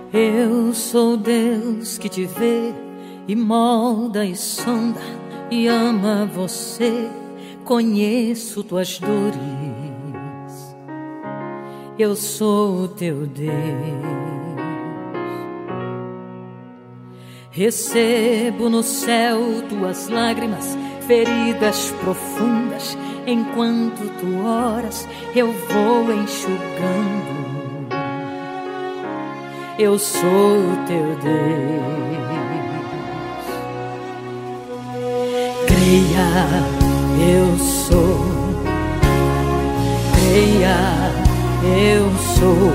Eu sou Deus que te vê e molda e sonda e ama você. Conheço tuas dores. Eu sou o teu Deus. Recebo no céu tuas lágrimas, feridas profundas. Enquanto tu oras, eu vou enxugando. Eu sou o teu Deus. Creia, eu sou. Creia, eu sou.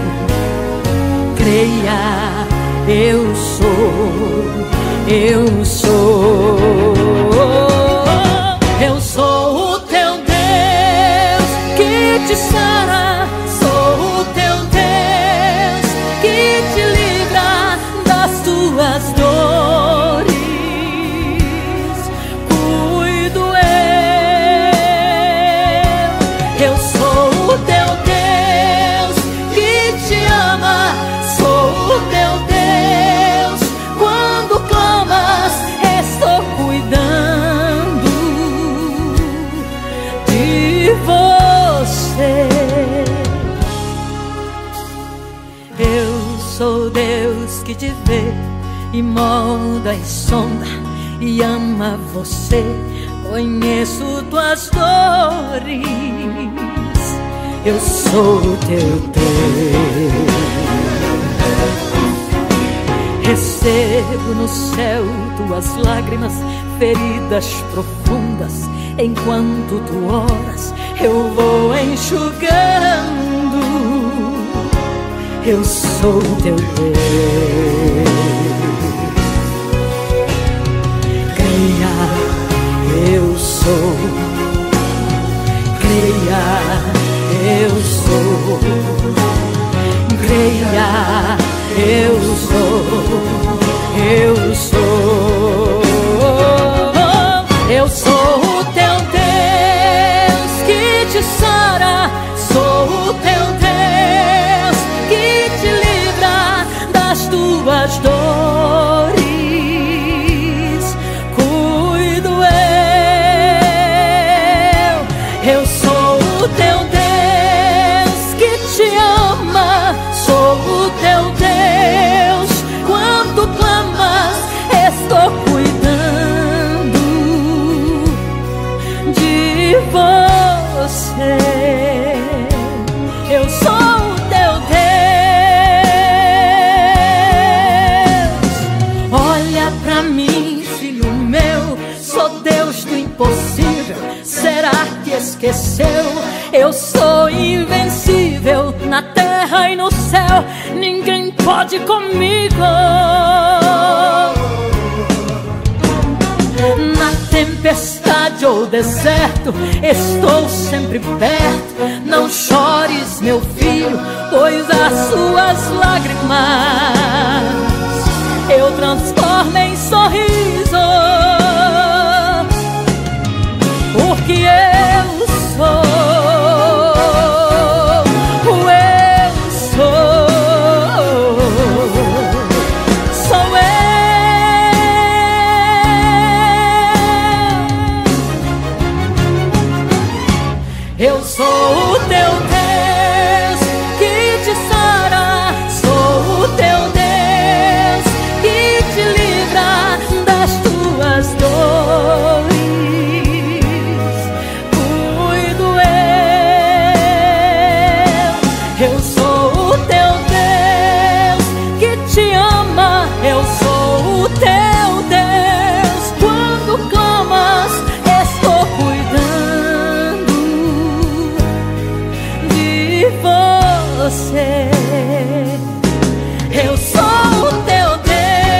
Creia, eu sou. Eu sou. Eu sou o teu Deus que te sara. Sou o teu Deus que te livra das tuas dores. Cuido eu sou o teu Deus que te ama. Sou o teu Deus, quando clamas, estou cuidando de você. Eu sou Deus que te vê e molda e sonda e ama você. Conheço tuas dores. Eu sou o teu Deus. Recebo no céu tuas lágrimas, feridas profundas. Enquanto tu oras, eu vou enxugando. Eu sou o teu Deus. Creia, eu sou. Creia, eu sou. Creia, eu sou. Eu sou. Eu sou o teu Deus que te sara. Sou o teu Deus que te livra das tuas dores. Cuido eu sou o teu Deus que te ama. Sou o teu Deus, quando clamas, estou cuidando de você. Eu sou o teu Deus. Olha pra mim, filho meu, sou Deus do impossível. Será que esqueceu? Eu sou invencível na terra e no céu. Ninguém pode comigo. Na tempestade ou deserto, estou sempre perto. Não chores, meu filho, pois as suas lágrimas eu transformo em sorriso. Porque eu sou. Eu sou o teu Deus que te sara. Sou o teu Deus que te livra das tuas dores. Cuido eu sou o teu Deus que te ama. Eu sou o teu Deus, quando clamas, estou cuidando de você. Eu sou o teu Deus.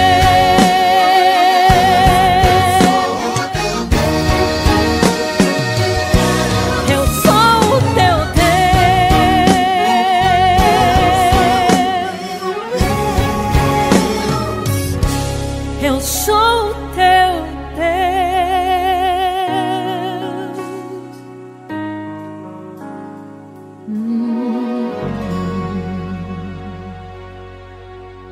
Eu sou o teu Deus. Eu sou o teu Deus.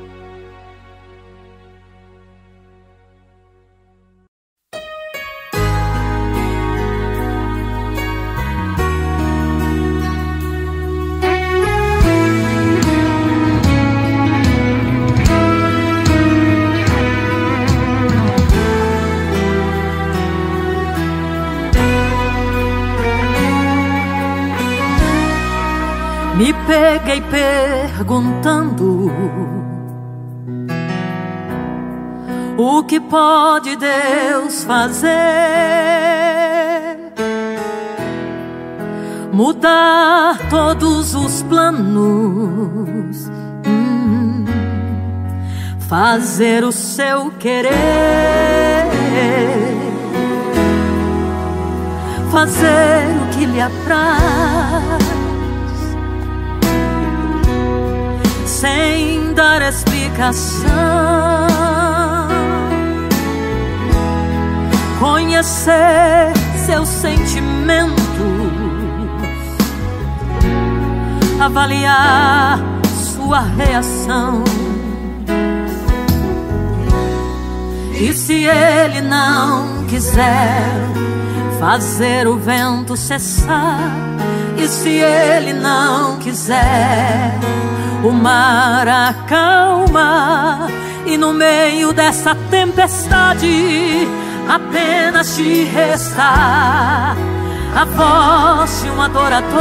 Me peguei perguntando: o que pode Deus fazer? Mudar todos os planos, fazer o seu querer, fazer o que lhe apraz, sem dar explicação. Conhecer seus sentimentos, avaliar sua reação. E se ele não quiser fazer o vento cessar, e se ele não quiser o mar acalmar, e no meio dessa tempestade apenas te restar a voz de um adorador.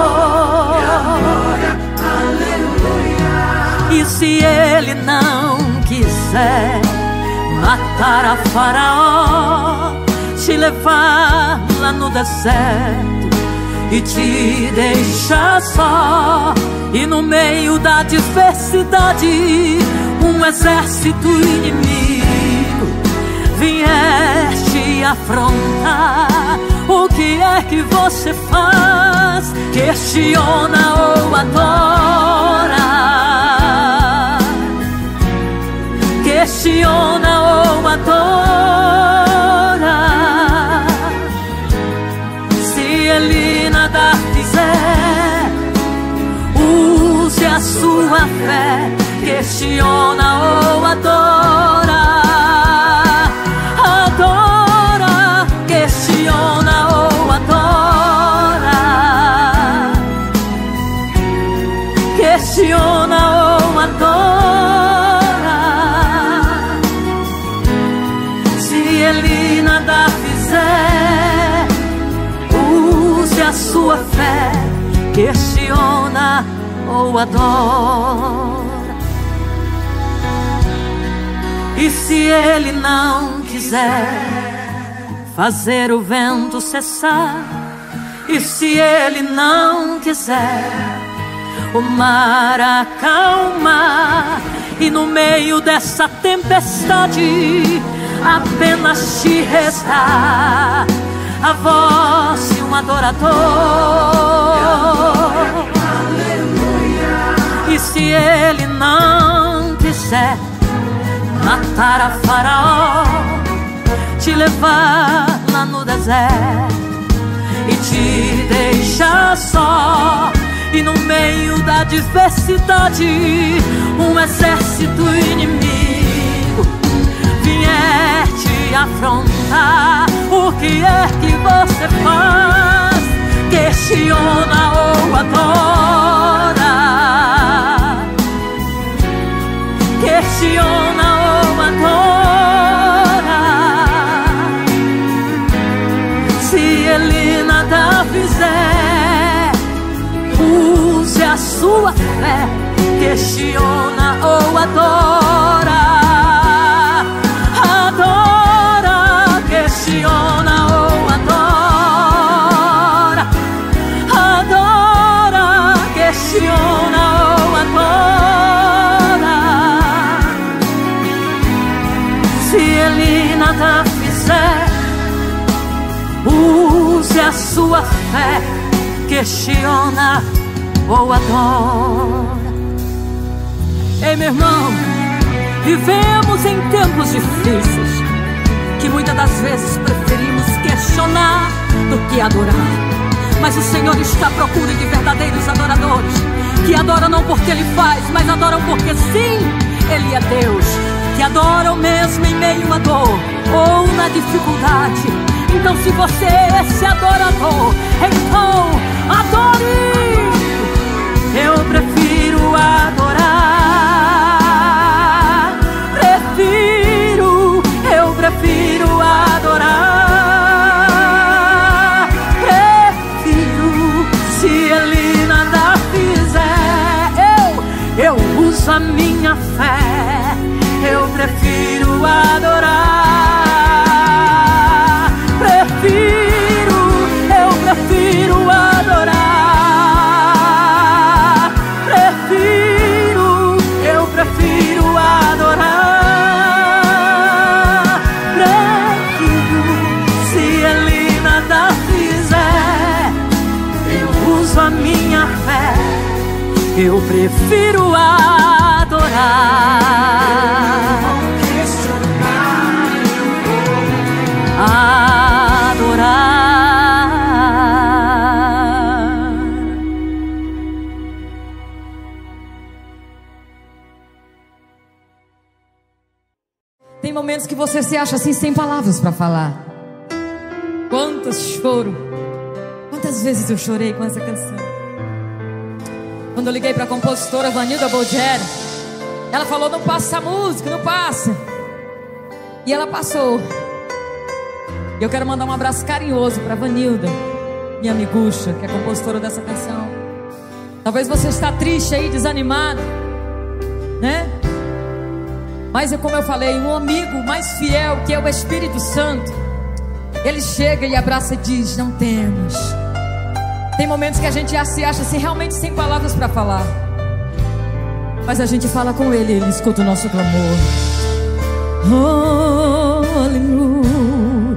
E se ele não quiser matar a Faraó, te levar lá no deserto e te deixar só, e no meio da diversidade um exército inimigo vier te afrontar, o que é que você faz? Questiona ou adora? Questiona ou adora? Se ele nada fizer, use a sua fé. Questiona ou adora? Adora. Questiona ou adora? Questiona ou adora? Se ele nada fizer, use a sua fé. Questiona ou adora? E se ele não quiser fazer o vento cessar, e se ele não quiser o mar acalmar, e no meio dessa tempestade apenas te restar a voz de um adorador. E se ele não quiser matar a Faraó, te levar lá no deserto e te deixar só, e no meio da diversidade um exército inimigo vier te afrontar, o que é que você faz? Questiona ou adora? Questiona ou adora? Se ele nada fizer, use a sua fé. Questiona ou adora? Adora. Questiona ou adora? Adora. Questiona ou adora? Se ele nada fizer, use a sua fé. Questiona ou adora? Ei, meu irmão, vivemos em tempos difíceis, que muitas das vezes preferimos questionar do que adorar. Mas o Senhor está à procura de verdadeiros adoradores, que adoram não porque Ele faz, mas adoram porque sim, Ele é Deus, que adoram mesmo em meio à dor ou na dificuldade. Então se você é esse adorador, então adore! Eu prefiro adorar, eu prefiro adorar, prefiro, se ele nada fizer, uso a minha fé, eu prefiro adorar. Eu prefiro adorar. Eu prefiro adorar. Se Ele nada fizer, eu uso a minha fé, eu prefiro adorar. Adorar. Tem momentos que você se acha assim sem palavras para falar. Quantos choro, quantas vezes eu chorei com essa canção. Quando eu liguei para a compositora Vanilda Bolgeri, ela falou: não passa a música, não passa. E ela passou. E eu quero mandar um abraço carinhoso para Vanilda, minha amigucha, que é compositora dessa canção. Talvez você está triste aí, desanimado, né? Mas é como eu falei, um amigo mais fiel, que é o Espírito Santo, ele chega e abraça e diz: não temas. Tem momentos que a gente se acha assim, realmente sem palavras para falar, mas a gente fala com Ele, Ele escuta o nosso clamor. Oh, aleluia,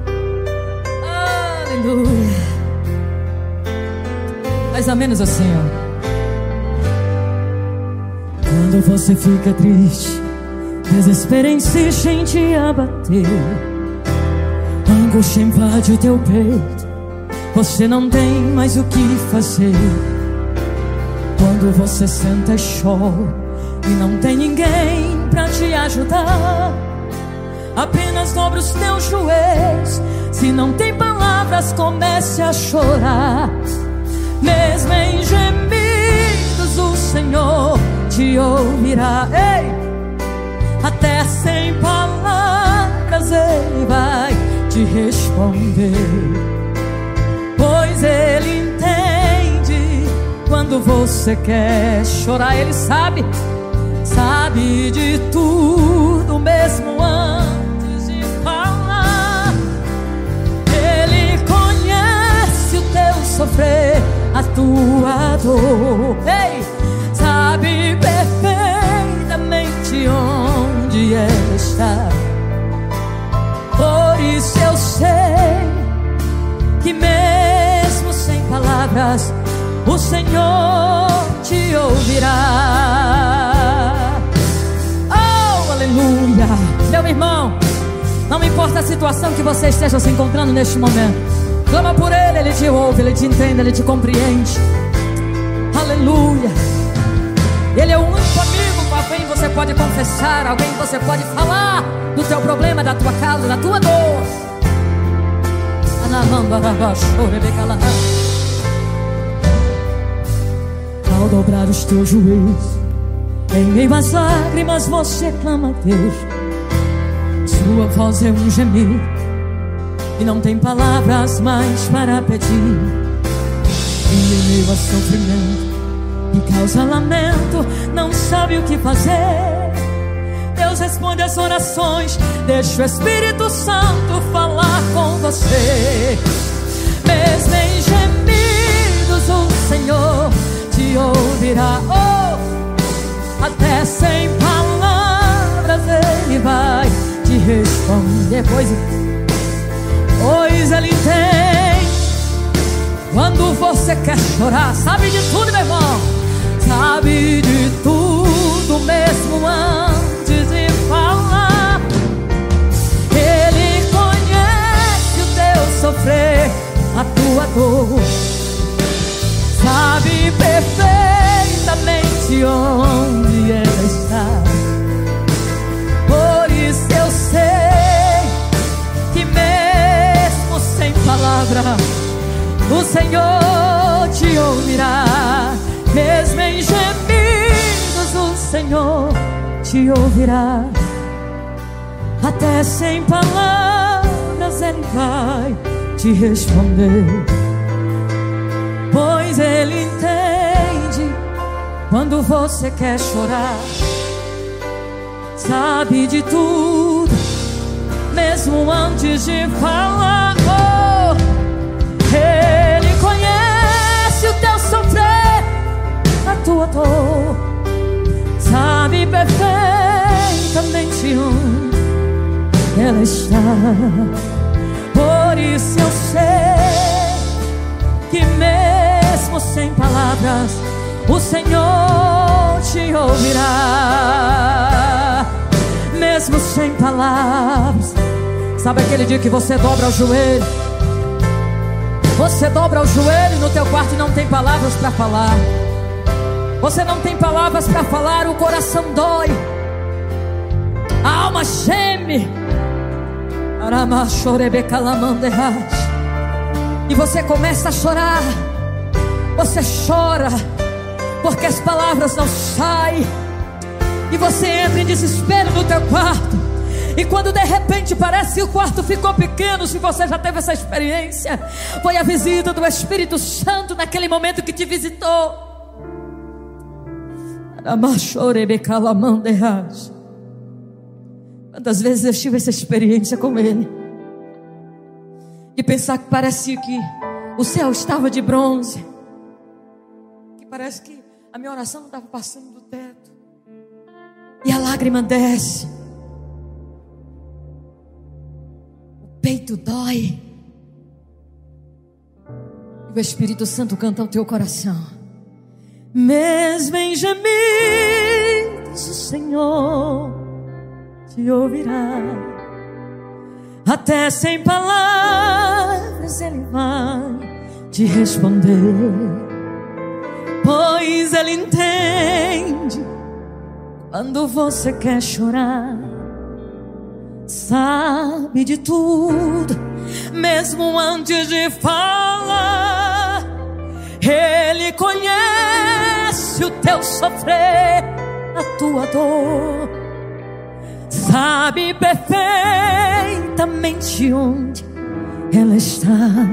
aleluia. Mais ou menos assim, ó. Quando você fica triste, desespero insiste em te abater, angústia invade o teu peito, você não tem mais o que fazer. Quando você senta e chora e não tem ninguém pra te ajudar, apenas dobra os teus joelhos. Se não tem palavras, comece a chorar. Mesmo em gemidos, o Senhor te ouvirá. Ei! Até sem palavras Ele vai te responder, pois Ele entende quando você quer chorar. Ele sabe de tudo mesmo antes de falar. Ele conhece o teu sofrer, a tua dor. Ei, sabe perfeitamente onde ela está. Por isso eu sei que mesmo sem palavras o Senhor te ouvirá. Oh, aleluia. Meu irmão, não importa a situação que você esteja se encontrando neste momento, clama por Ele, Ele te ouve, Ele te entende, Ele te compreende. Aleluia. Ele é o único amigo com quem você pode confessar, alguém que você pode falar do teu problema, da tua causa, da tua dor. Ao dobrar os teus joelhos, em meio às lágrimas você clama a Deus. Sua voz é um gemido e não tem palavras mais para pedir. E em meio a sofrimento que causa lamento, não sabe o que fazer. Deus responde as orações, deixa o Espírito Santo falar com você. Mesmo em gemidos o Senhor te ouvirá. Oh, até sem palavras Ele vai te responder, pois Ele entende quando você quer chorar. Sabe de tudo, meu irmão, sabe de tudo mesmo antes de falar. Ele conhece o teu sofrer, a tua dor, sabe perfeitamente onde ela está. Por isso eu sei que mesmo sem palavra o Senhor te ouvirá. Mesmo em gemidos o Senhor te ouvirá. Até sem palavras Ele vai te responder, pois Ele entende Quando você quer chorar, sabe de tudo, mesmo antes de falar. Oh, Ele conhece o teu sofrer, a tua dor, sabe perfeitamente onde ela está. Por isso eu sei que mesmo sem palavras o Senhor te ouvirá. Mesmo sem palavras. Sabe aquele dia que você dobra o joelho? Você dobra o joelho no teu quarto e não tem palavras para falar. Você não tem palavras para falar, o coração dói, a alma geme. E você começa a chorar. Você chora porque as palavras não saem. E você entra em desespero no teu quarto. E quando de repente parece que o quarto ficou pequeno, se você já teve essa experiência, foi a visita do Espírito Santo naquele momento que te visitou. Quantas vezes eu tive essa experiência com Ele, de pensar que parecia que o céu estava de bronze, que parece que a minha oração não estava passando do teto, e a lágrima desce, o peito dói, e o Espírito Santo canta ao teu coração. Mesmo em gemidos o Senhor te ouvirá. Até sem palavras Ele vai te responder, pois Ele entende quando você quer chorar. Sabe de tudo, mesmo antes de falar. Ele conhece o teu sofrer, a tua dor, sabe perfeitamente onde ela está.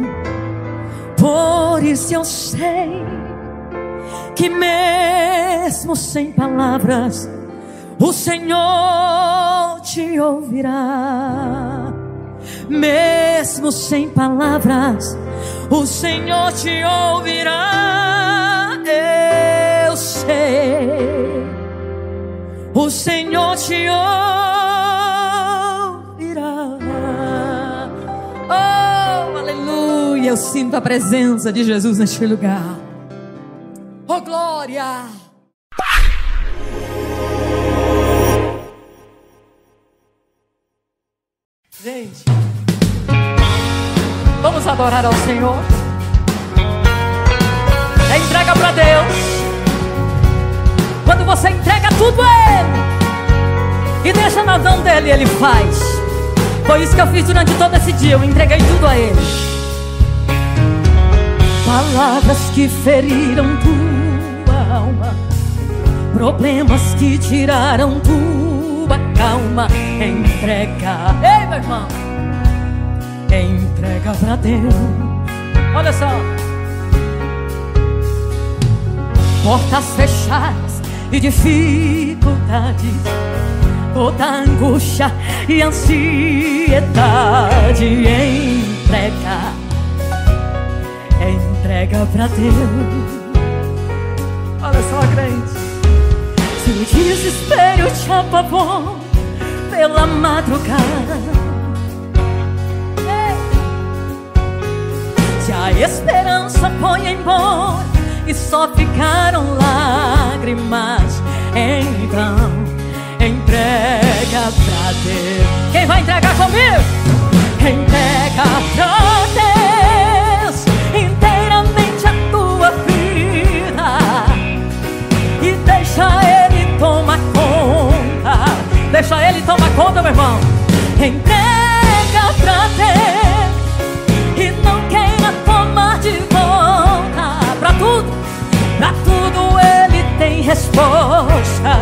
Por isso eu sei que mesmo sem palavras o Senhor te ouvirá. Mesmo sem palavras o Senhor te ouvirá. Eu sei, o Senhor te ouvirá. Oh, aleluia. Eu sinto a presença de Jesus neste lugar. Oh, glória. Gente, vamos adorar ao Senhor. Entrega para Deus. Quando você entrega tudo a Ele e deixa na mão dEle, Ele faz. Foi isso que eu fiz durante todo esse dia. Eu entreguei tudo a Ele. Palavras que feriram tua alma, problemas que tiraram tua calma. Entrega. Ei, meu irmão, entrega pra Deus. Olha só. Portas fechadas e dificuldades, toda angústia e ansiedade. Entrega pra Deus. Olha só, crente. Se o desespero te apavora pela madrugada, se a esperança foi embora e só ficaram lágrimas, então entrega pra Deus. Quem vai entregar comigo? Entrega pra Deus inteiramente a tua vida e deixa Ele tomar conta. Deixa Ele tomar conta, meu irmão. Entrega pra Deus e não queira tomar de volta. Pra tudo Ele tem resposta.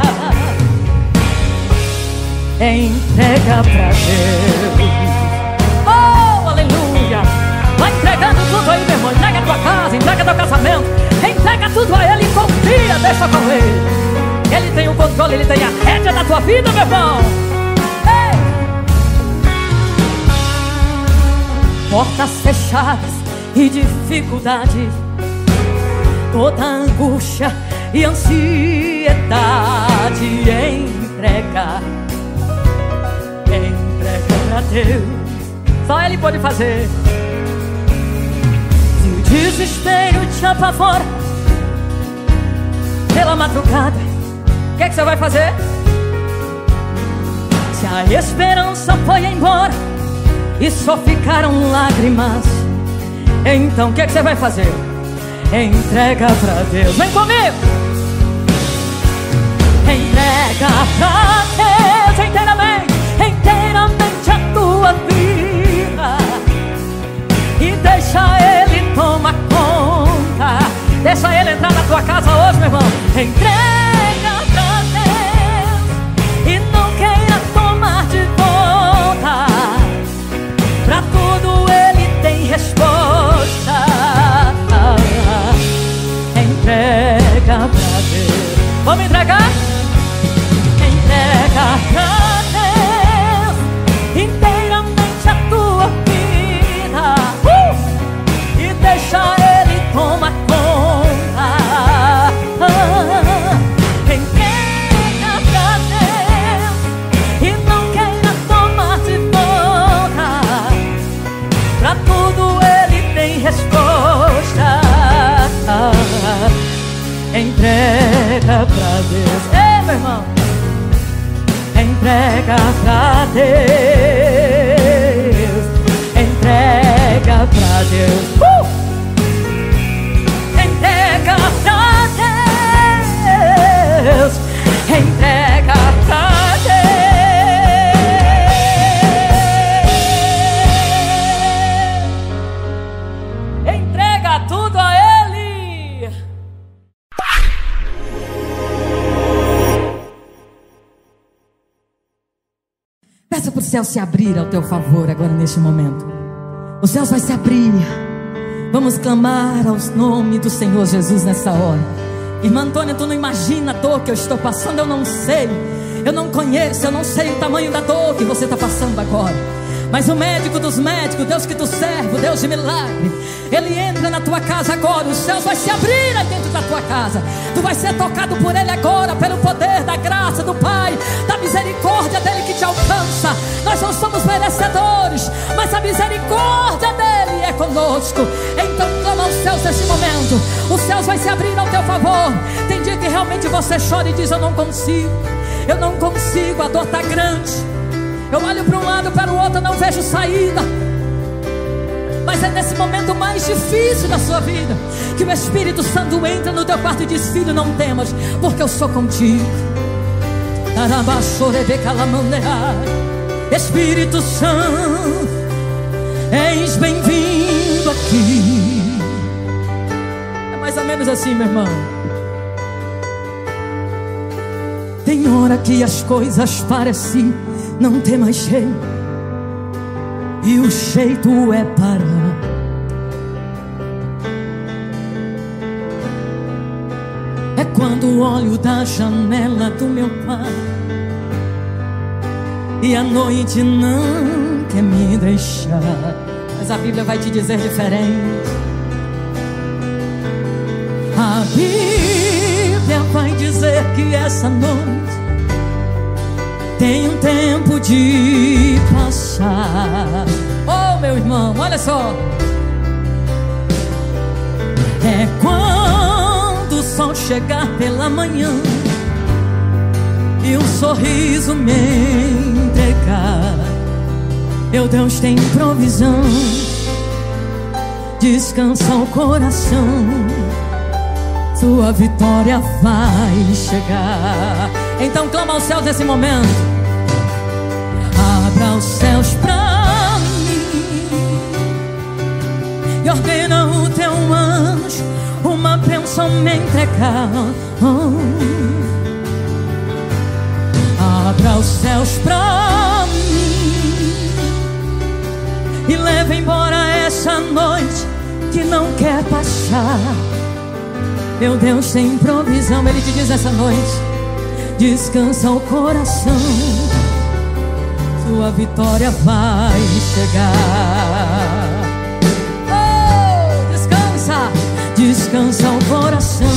Entrega pra Deus. Oh, aleluia. Vai entregando tudo aí, meu irmão. Entrega a tua casa, entrega teu casamento. Entrega tudo a Ele e confia deixa com Ele. Ele tem o controle, Ele tem a rédea da tua vida, meu irmão. Ei! Portas fechadas e dificuldade, toda angústia e ansiedade, entrega pra Deus. Só Ele pode fazer. Se o desespero te apavora pela madrugada, o que é que você vai fazer? Se a esperança foi embora e só ficaram lágrimas, então o que é que você vai fazer? Entrega pra Deus. Vem comigo! Entrega pra Deus inteiramente, inteiramente a tua vida, e deixa Ele tomar conta. Deixa Ele entrar na tua casa hoje, meu irmão. Entrega pra Deus e não queira tomar de volta. Pra tudo Ele tem resposta. Entrega pra Deus. Vamos entregar? Entrega pra Deus inteiramente a tua vida, e deixa Ele tomar conta. Entrega pra Deus e não queira tomar de volta. Pra tudo Ele tem resposta. Entrega pra Deus. Ei, meu irmão, entrega pra Deus. Entrega pra Deus. Entrega pra Deus. Entrega pra Deus. Entrega tudo a Ele. Peça para o céu se abrir ao teu favor agora neste momento. O céu vai se abrir. Vamos clamar aos nomes do Senhor Jesus nessa hora. Irmã Antônia, tu não imagina a dor que eu estou passando. Eu não sei, eu não conheço, eu não sei o tamanho da dor que você está passando agora. Mas o médico dos médicos, Deus que tu serve, o Deus de milagre, Ele entra na tua casa agora. Os céus vai se abrir aí dentro da tua casa. Tu vai ser tocado por Ele agora, pelo poder da graça do Pai, da misericórdia dEle que te alcança. Nós não somos merecedores, mas a misericórdia dEle é conosco. Então clama aos céus nesse momento. Os céus vai se abrir ao teu favor. Tem dia que realmente você chora e diz: eu não consigo, a dor está grande. Eu olho para um lado, para o outro, eu não vejo saída. Mas é nesse momento mais difícil da sua vida que o Espírito Santo entra no teu quarto e diz: filho, não temas, porque eu sou contigo. Espírito Santo, és bem-vindo aqui. É mais ou menos assim, meu irmão. Tem hora que as coisas parecem não ter mais jeito, e o jeito é parar. É quando olho da janela do meu quarto e a noite não quer me deixar. Mas a Bíblia vai te dizer diferente. A Bíblia vai dizer que essa noite tem um tempo de passar. Oh, meu irmão, olha só. É quando o sol chegar pela manhã e um sorriso me entregar. Meu Deus tem provisão, descansa o coração, sua vitória vai chegar. Então clama aos céus nesse momento. Abra os céus pra mim e ordena o teu anjo uma bênção me entregar. Abra os céus pra mim e leva embora essa noite que não quer passar. Meu Deus tem provisão. Ele te diz essa noite: descansa o coração, sua vitória vai chegar. Oh, descansa, descansa o coração,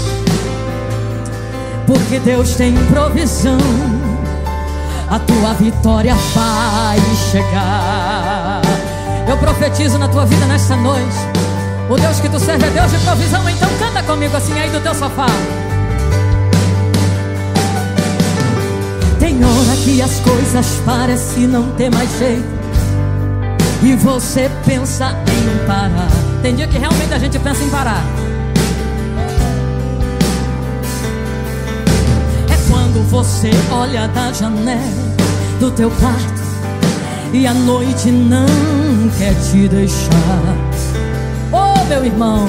porque Deus tem provisão. A tua vitória vai chegar. Eu profetizo na tua vida nesta noite. O Deus que tu serve é Deus de provisão. Então canta comigo assim aí do teu sofá. Tem hora que as coisas parecem não ter mais jeito e você pensa em parar. Tem dia que realmente a gente pensa em parar. É quando você olha da janela do teu quarto e a noite não quer te deixar. Oh, meu irmão,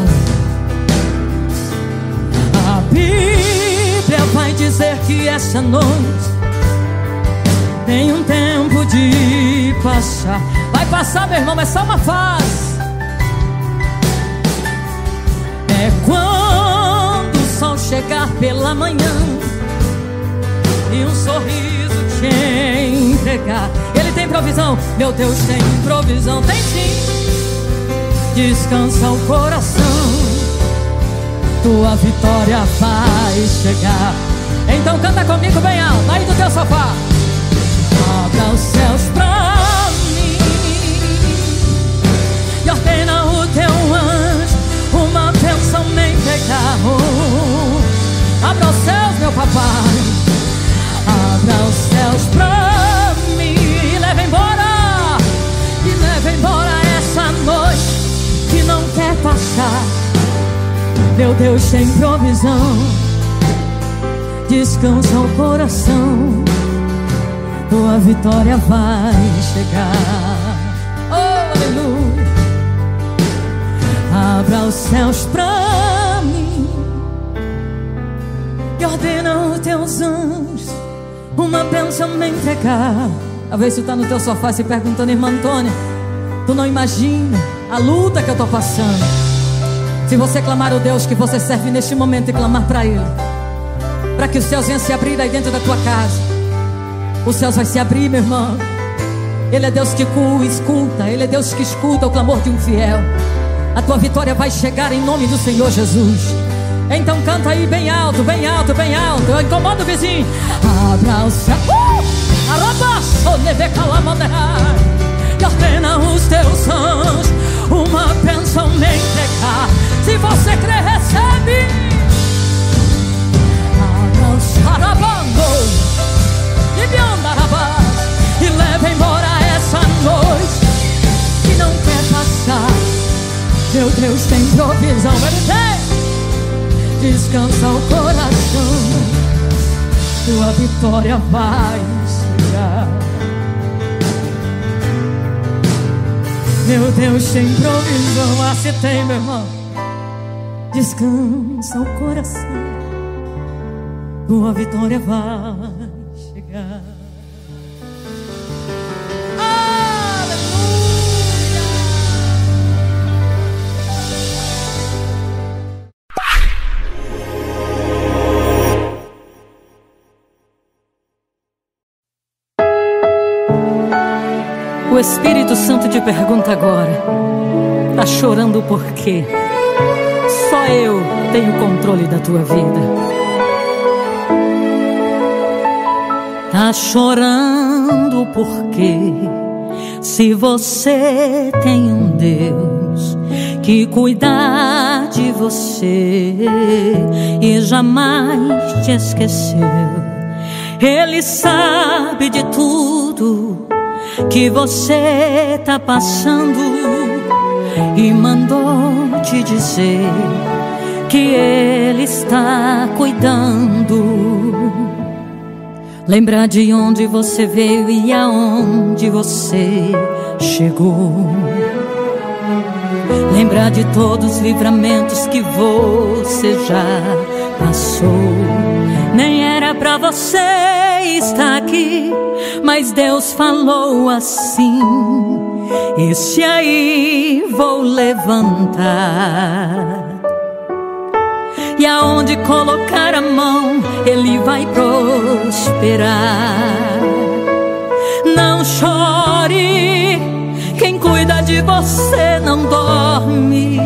a Bíblia vai dizer que essa noite tem um tempo de passar. Vai passar, meu irmão, é só uma fase. É quando o sol chegar pela manhã e um sorriso te entregar. Ele tem provisão, meu Deus tem provisão. Tem sim. Descansa o coração, tua vitória vai chegar. Então canta comigo bem alto, aí do teu sofá. Abra os céus pra mim e ordena o teu anjo uma bênção me entregar. Abra os céus, meu papai. Abra os céus pra mim e leva embora essa noite que não quer passar. Meu Deus tem provisão. Descansa o coração, tua vitória vai chegar. Oh, aleluia. Abra os céus pra mim e ordena os teus anjos uma bênção me entregar. Talvez tu tá no teu sofá se perguntando: irmã Antônia, tu não imagina a luta que eu tô passando. Se você clamar o Deus que você serve neste momento e clamar pra Ele, para que os céus venham se abrir aí dentro da tua casa, os céus vai se abrir, meu irmão. Ele é Deus que escuta. Ele é Deus que escuta o clamor de um fiel. A tua vitória vai chegar em nome do Senhor Jesus. Então canta aí bem alto, bem alto, bem alto. Eu incomodo o vizinho. Abra o céu, e ordena os teus anjos uma bênção me entregar. Se você crê, recebe. Abra o sarabando e leva embora essa noite que não quer passar. Meu Deus tem provisão, Ele tem. Descansa o coração, tua vitória vai chegar. Meu Deus tem provisão. Ah, se tem, meu irmão. Descansa o coração, tua vitória vai chegar. O Espírito Santo te pergunta agora: tá chorando por quê? Só eu tenho controle da tua vida. Tá chorando por quê? Se você tem um Deus que cuida de você e jamais te esqueceu. Ele sabe de tudo que você tá passando e mandou te dizer que Ele está cuidando. Lembra de onde você veio e aonde você chegou. Lembra de todos os livramentos que você já passou. Nem era pra você estar aqui, mas Deus falou assim: esse aí vou levantar. e aonde colocar a mão, Ele vai prosperar. Não chore, quem cuida de você não dorme.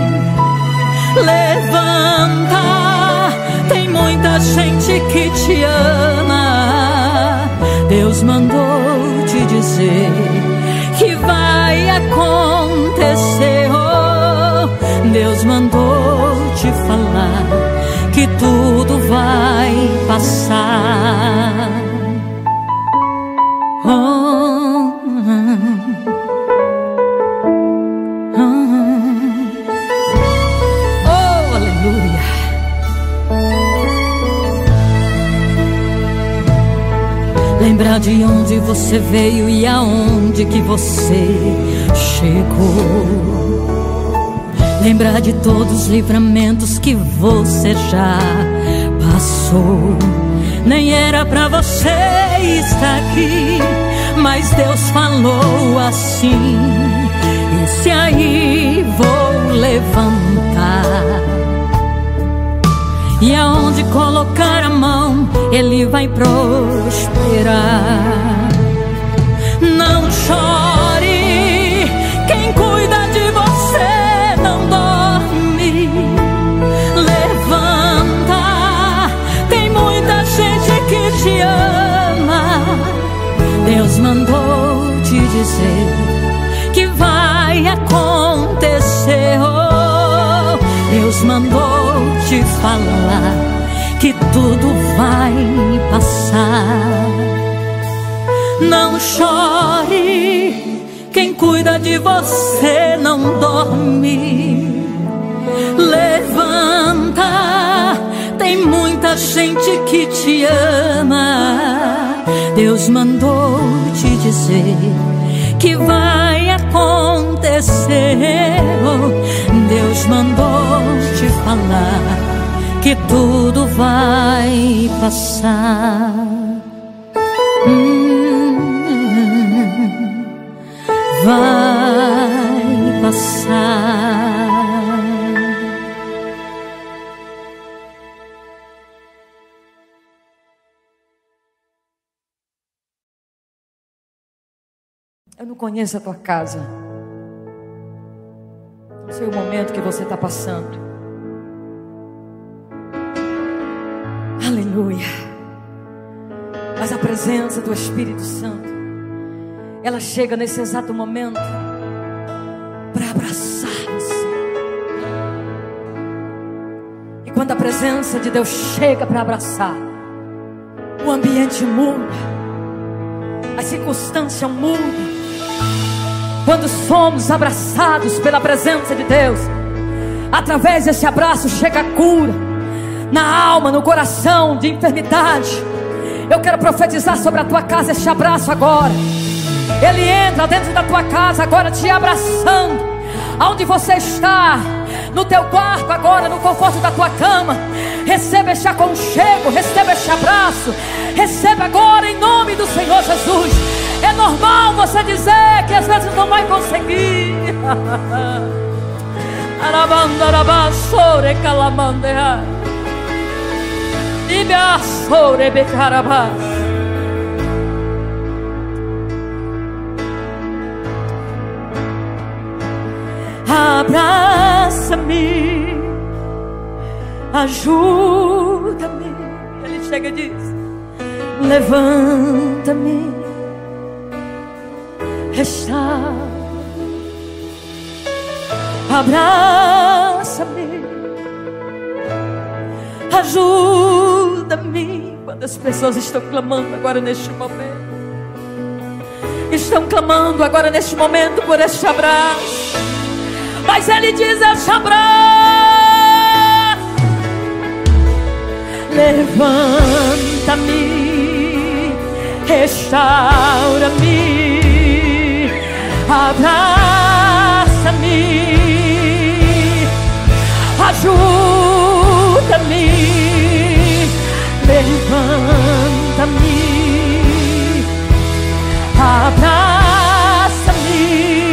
Levanta, tem muita gente que te ama. Deus mandou te dizer que vai acontecer. Oh, Deus mandou te falar que tudo vai passar. Lembrar de onde você veio e aonde que você chegou. Lembrar de todos os livramentos que você já passou. Nem era pra você estar aqui, mas Deus falou assim: esse aí vou levantar, e aonde colocar a mão, Ele vai prosperar. Não chore, quem cuida de você não dorme. Levanta, tem muita gente que te ama. Deus mandou te dizer que vai acontecer. Oh, Deus mandou te falar que tudo vai passar. Não chore, quem cuida de você não dorme. Levanta, tem muita gente que te ama. Deus mandou te dizer que vai acontecer. Deus mandou te falar que tudo vai passar. Vai passar. Eu não conheço a tua casa, não sei o momento que você está passando. Aleluia. Mas a presença do Espírito Santo, ela chega nesse exato momento para abraçar você. E quando a presença de Deus chega para abraçar, o ambiente muda, as circunstâncias mudam. Quando somos abraçados pela presença de Deus, através desse abraço chega a cura na alma, no coração, de enfermidade. Eu quero profetizar sobre a tua casa este abraço agora. Ele entra dentro da tua casa agora, te abraçando. Aonde você está, no teu quarto agora, no conforto da tua cama, receba este aconchego, receba este abraço. Receba agora em nome do Senhor Jesus. É normal você dizer que às vezes não vai conseguir. Abraça-me, ajuda-me. Ele chega e diz: levanta-me, restaura. Abraça-me, ajuda-me. Quantas pessoas estão clamando agora neste momento? Estão clamando agora neste momento por este abraço. Mas Ele diz: este abraço, levanta-me, restaura-me, abraça-me, ajuda-me, levanta-me,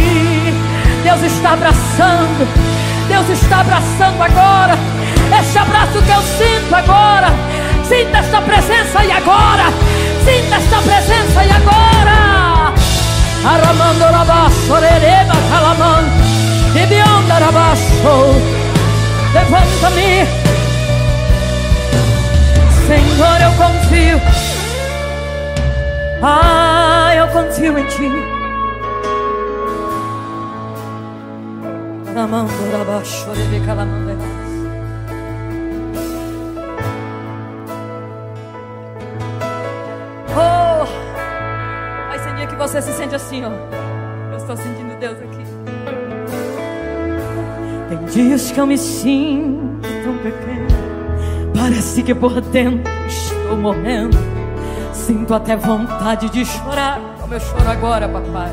abraça-me. Deus está abraçando, Deus está abraçando agora. Este abraço abraço que eu sinto agora. Sinta esta presença e agora. Sinta esta presença e agora. Aramando rabaço, rereba calamando, e bionda rabaço. Levanta-me, Senhor, eu confio. Ah, eu confio em Ti. Aramando rabaço, rereba calamando. Que você se sente assim, ó. Eu estou sentindo Deus aqui. Tem dias que eu me sinto tão pequeno, parece que por dentro estou morrendo. Sinto até vontade de chorar, como eu choro agora, papai.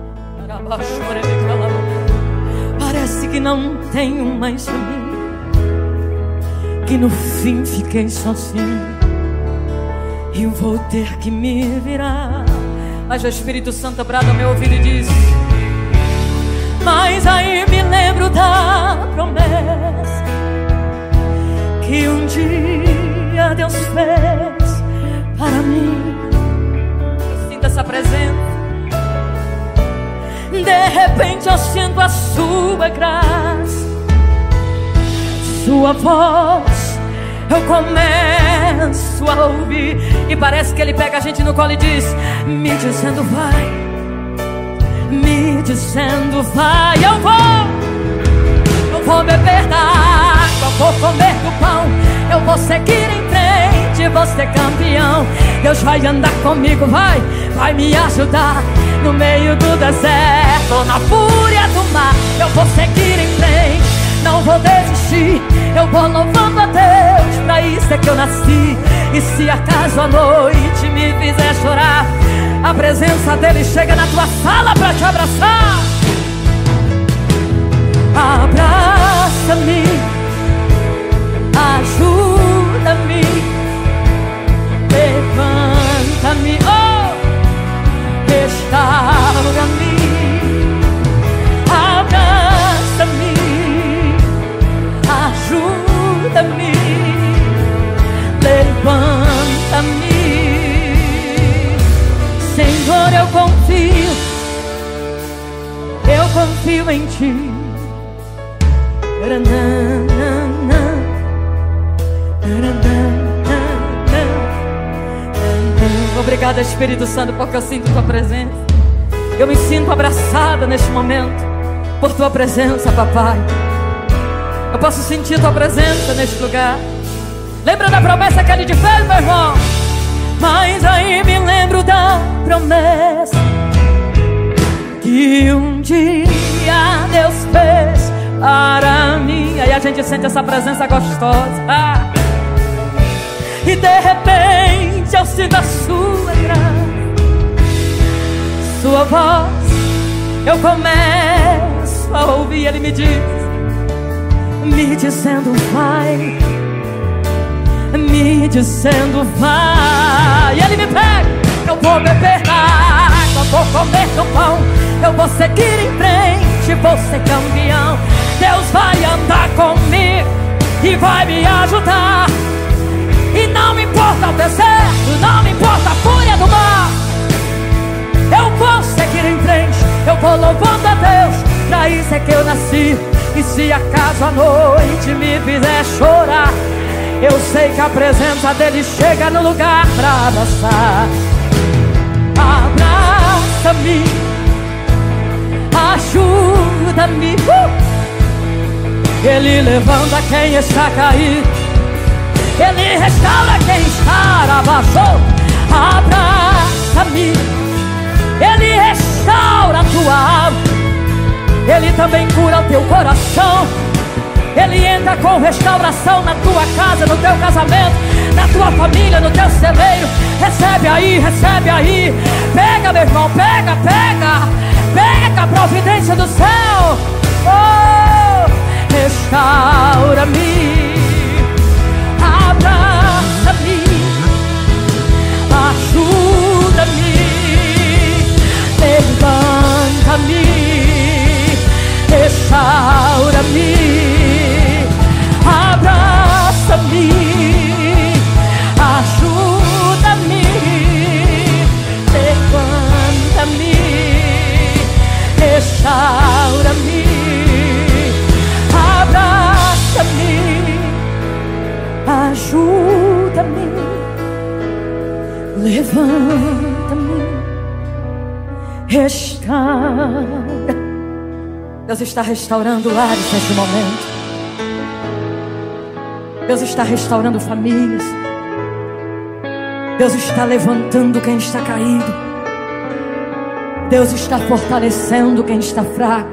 Parece que não tenho mais caminho, que no fim fiquei sozinho e vou ter que me virar. Mas o Espírito Santo brada ao meu ouvido e diz: mas aí me lembro da promessa que um dia Deus fez para mim. Eu sinto essa presença. De repente eu sinto a sua graça, sua voz eu começo a ouvir, e parece que Ele pega a gente no colo e diz, me dizendo vai, me dizendo vai. Eu vou beber da água, vou comer do pão, eu vou seguir em frente, vou ser campeão. Deus vai andar comigo, vai me ajudar no meio do deserto, na fúria do mar. Eu vou seguir em frente, não vou desistir, eu vou louvando a Deus, pra isso é que eu nasci. E se acaso a noite me fizer chorar, a presença dele chega na tua sala pra te abraçar. Abraça-me, ajuda-me, levanta-me, oh, restaura-me. Abraça-me, ajuda-me, levanta-me. Senhor, eu confio em Ti. Obrigada, Espírito Santo, porque eu sinto Tua presença. Eu me sinto abraçada neste momento por Tua presença, papai. Eu posso sentir Tua presença neste lugar. Lembra da promessa que Ele te fez, meu irmão? Mas aí me lembro da promessa que um dia Deus fez para mim. Aí a gente sente essa presença gostosa. E de repente eu sinto a Sua graça, Sua voz eu começo a ouvir. Ele me diz, me dizendo vai, me dizendo vai. E Ele me pega, eu vou beber da água, vou comer do pão, eu vou seguir em frente, vou ser campeão. Deus vai andar comigo e vai me ajudar. E não me importa o deserto, não me importa a fúria do mar, eu vou seguir em frente, eu vou louvando a Deus, pra isso é que eu nasci. E se acaso a noite me fizer chorar, eu sei que a presença dele chega no lugar pra abraçar. Abraça-me, ajuda-me, Ele levanta quem está caído, Ele restaura quem está abaixo. Abraça-me, Ele restaura a tua alma, Ele também cura o teu coração. Ele entra com restauração na tua casa, no teu casamento, na tua família, no teu celeiro. Recebe aí, recebe aí. Pega, meu irmão, pega, pega. Pega a providência do céu. Oh, restaura-me, abraça-me, ajuda-me, levanta-me, restaura-me, abraça-me, Levanta-me, restaura. Deus está restaurando lares neste momento. Deus está restaurando famílias. Deus está levantando quem está caído. Deus está fortalecendo quem está fraco.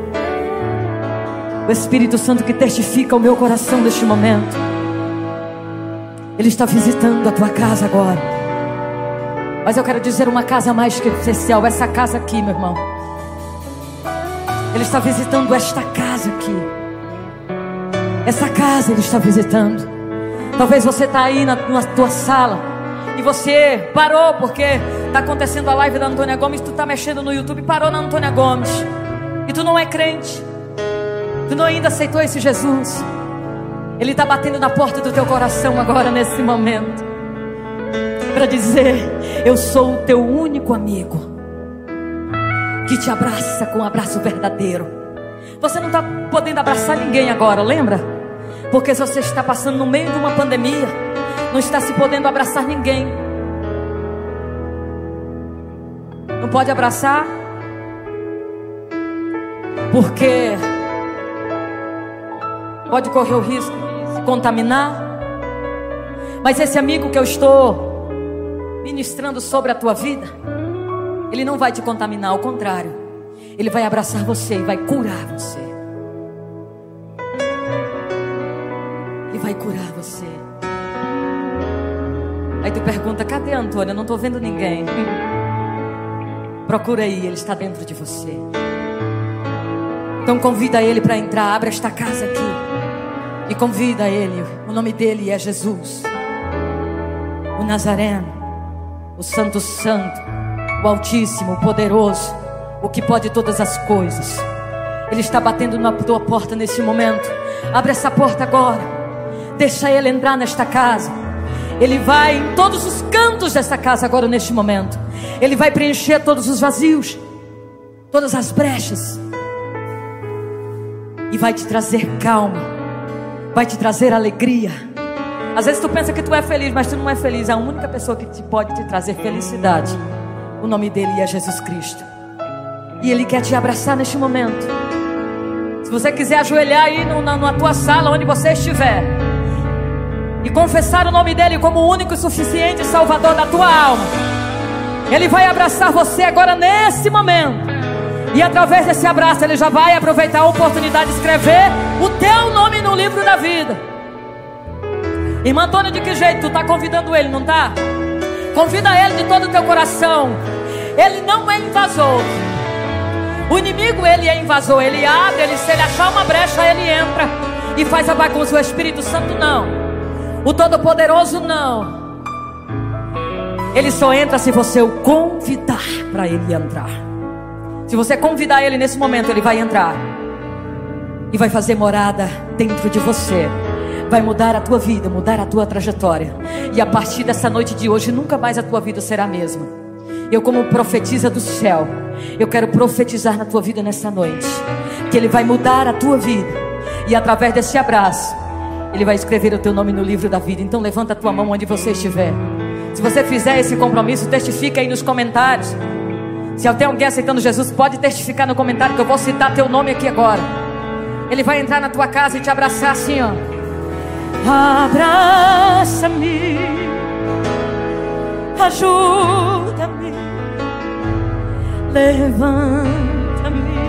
O Espírito Santo que testifica o meu coração neste momento, Ele está visitando a tua casa agora. Mas eu quero dizer uma casa mais que especial. Essa casa aqui, meu irmão, Ele está visitando esta casa aqui. Essa casa Ele está visitando. Talvez você está aí na tua sala e você parou porque está acontecendo a live da Antônia Gomes. Tu está mexendo no YouTube, parou na Antônia Gomes, e tu não é crente. Tu não ainda aceitou esse Jesus. Ele está batendo na porta do teu coração agora, nesse momento, para dizer: eu sou o teu único amigo, que te abraça com um abraço verdadeiro. Você não está podendo abraçar ninguém agora, lembra? Porque se você está passando no meio de uma pandemia, não está se podendo abraçar ninguém. Não pode abraçar porque pode correr o risco de se contaminar. Mas esse amigo que eu estou ministrando sobre a tua vida, ele não vai te contaminar, ao contrário, ele vai abraçar você e vai curar você. Ele vai curar você. Aí tu pergunta: cadê a Antônia? Eu não estou vendo ninguém. Procura aí, ele está dentro de você. Então convida ele para entrar. Abre esta casa aqui e convida ele. O nome dele é Jesus, o Nazareno, o Santo Santo, o Altíssimo, o Poderoso, o que pode todas as coisas. Ele está batendo na tua porta nesse momento. Abre essa porta agora. Deixa ele entrar nesta casa. Ele vai em todos os cantos desta casa agora, neste momento. Ele vai preencher todos os vazios, todas as brechas, e vai te trazer calma, vai te trazer alegria. Às vezes tu pensa que tu é feliz, mas tu não é feliz. A única pessoa que pode te trazer felicidade, o nome dele é Jesus Cristo. E ele quer te abraçar neste momento. Se você quiser ajoelhar aí na tua sala, onde você estiver, e confessar o nome dele como o único e suficiente Salvador da tua alma, ele vai abraçar você agora nesse momento. E através desse abraço ele já vai aproveitar a oportunidade de escrever o teu nome no livro da vida. Irmã Antônia, de que jeito? Tu está convidando ele, não está? Convida ele de todo o teu coração. Ele não é invasor. O inimigo, ele é invasor. Ele abre, se ele achar uma brecha, ele entra e faz a bagunça. O Espírito Santo não. O Todo-Poderoso não. Ele só entra se você o convidar para ele entrar. Se você convidar ele nesse momento, ele vai entrar e vai fazer morada dentro de você. Vai mudar a tua vida, mudar a tua trajetória. E a partir dessa noite de hoje, nunca mais a tua vida será a mesma. Eu, como profetisa do céu, eu quero profetizar na tua vida nessa noite, que ele vai mudar a tua vida. E através desse abraço, ele vai escrever o teu nome no livro da vida. Então levanta a tua mão onde você estiver. Se você fizer esse compromisso, testifica aí nos comentários. Se tem alguém aceitando Jesus, pode testificar no comentário, que eu vou citar teu nome aqui agora. Ele vai entrar na tua casa e te abraçar assim, ó. Abraça-me, ajuda-me, levanta-me,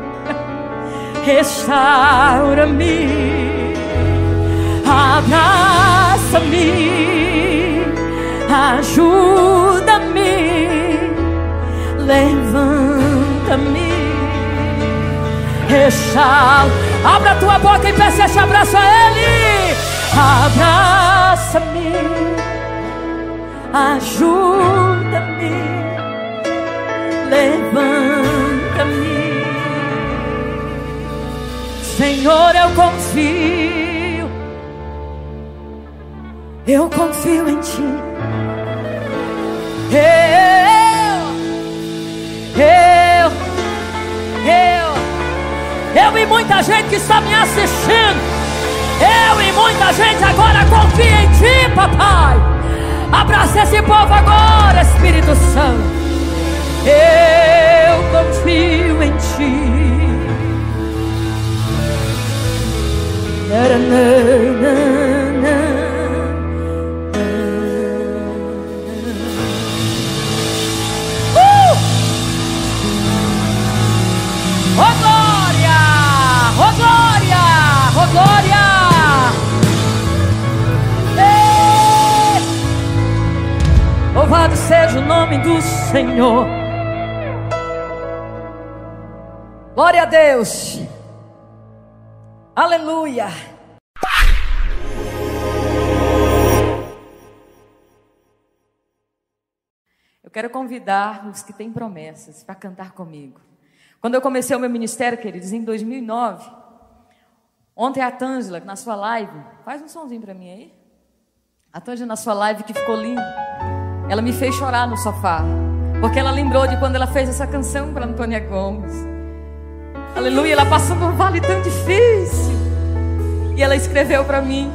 restaura-me. Abraça-me, ajuda-me, levanta-me, restaura. Abra a tua boca e peça esse abraço a ele. Abraça-me, ajuda-me, levanta-me. Senhor, eu confio em ti. Eu e muita gente que está me assistindo, eu e muita gente agora confia em ti, papai. Abraça esse esse povo agora, Espírito Santo. Eu confio em ti. Oh glória, oh glória, oh glória. Louvado seja o nome do Senhor. Glória a Deus. Aleluia. Eu quero convidar os que têm promessas para cantar comigo. Quando eu comecei o meu ministério, queridos, em 2009, ontem a Tângela, na sua live, faz um somzinho para mim aí. A Tângela na sua live, que ficou linda, ela me fez chorar no sofá, porque ela lembrou de quando ela fez essa canção para Antônia Gomes. Aleluia, ela passou por um vale tão difícil, e ela escreveu para mim.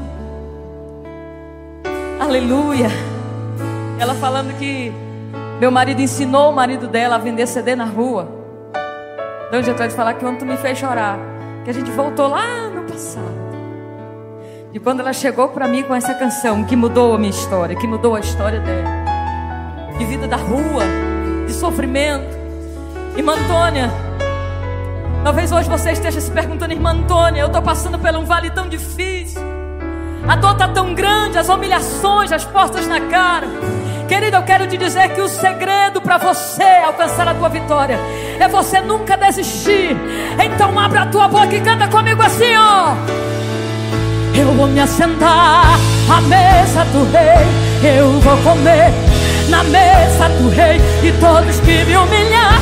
Aleluia. Ela falando que meu marido ensinou o marido dela a vender CD na rua. Então eu quero te falar que ontem tu me fez chorar, que a gente voltou lá no passado. E quando ela chegou para mim com essa canção, que mudou a minha história, que mudou a história dela, de vida da rua, de sofrimento. Irmã Antônia, talvez hoje você esteja se perguntando: irmã Antônia, eu estou passando por um vale tão difícil, a dor está tão grande, as humilhações, as portas na cara. Querido, eu quero te dizer que o segredo para você alcançar a tua vitória é você nunca desistir. Então abra a tua boca e canta comigo assim, ó. Eu vou me assentar à mesa do rei, eu vou comer na mesa do rei, e todos que me humilhar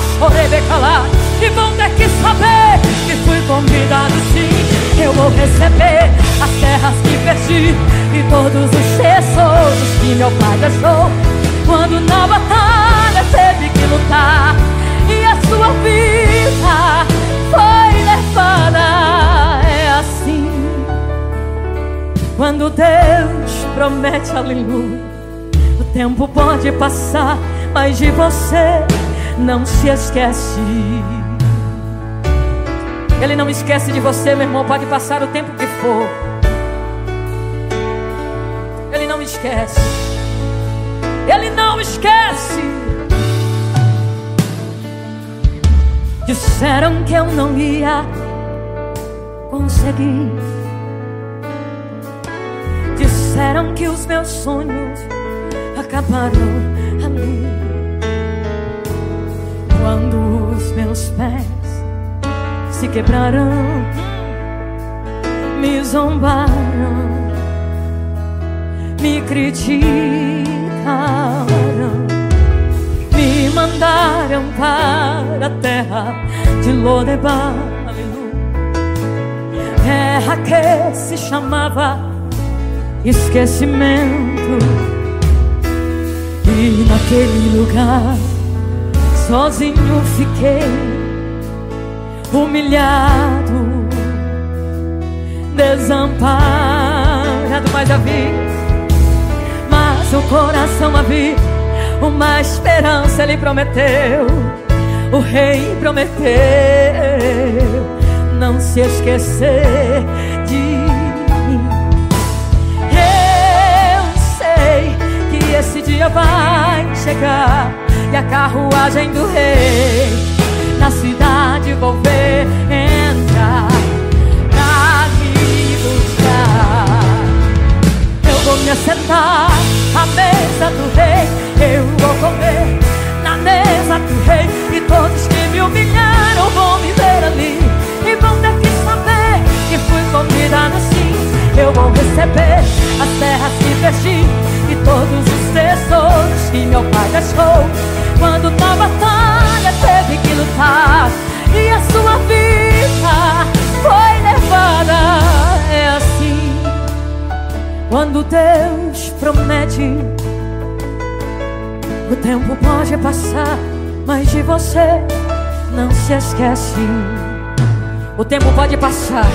e vão ter que saber que fui convidado sim. Eu vou receber as terras que perdi e todos os tesouros que meu pai deixou, quando na batalha teve que lutar e a sua vida foi levada. É assim quando Deus promete, aleluia. O tempo pode passar, mas de você não se esquece. Ele não esquece de você, meu irmão. Pode passar o tempo que for, Ele não esquece. Ele não esquece. Disseram que eu não ia conseguir, disseram que os meus sonhos acabaram ali, quando os meus pés se quebraram, me zombaram, me criticaram, me mandaram para a terra de Lodebar, terra que se chamava esquecimento. E naquele lugar sozinho fiquei, humilhado, desamparado. Mas o coração havia uma esperança. Ele prometeu, o rei prometeu não se esquecer de mim. Eu sei que esse dia vai chegar e a carruagem do rei na cidade vou ver entrar pra me buscar. Eu vou me assentar à mesa do rei, eu vou comer na mesa do rei, e todos que me humilharam vão me ver ali e vão ter que saber que fui convidado assim. Eu vou receber as terras que perdi e todos os tesouros que meu pai deixou, quando na batalha teve que lutar e a sua vida foi levada. É assim quando Deus promete. O tempo pode passar, mas de você não se esquece. O tempo pode passar,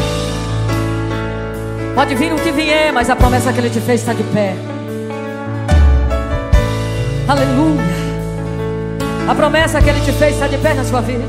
pode vir o que vier, mas a promessa que Ele te fez está de pé. Aleluia. A promessa que Ele te fez está de pé na sua vida.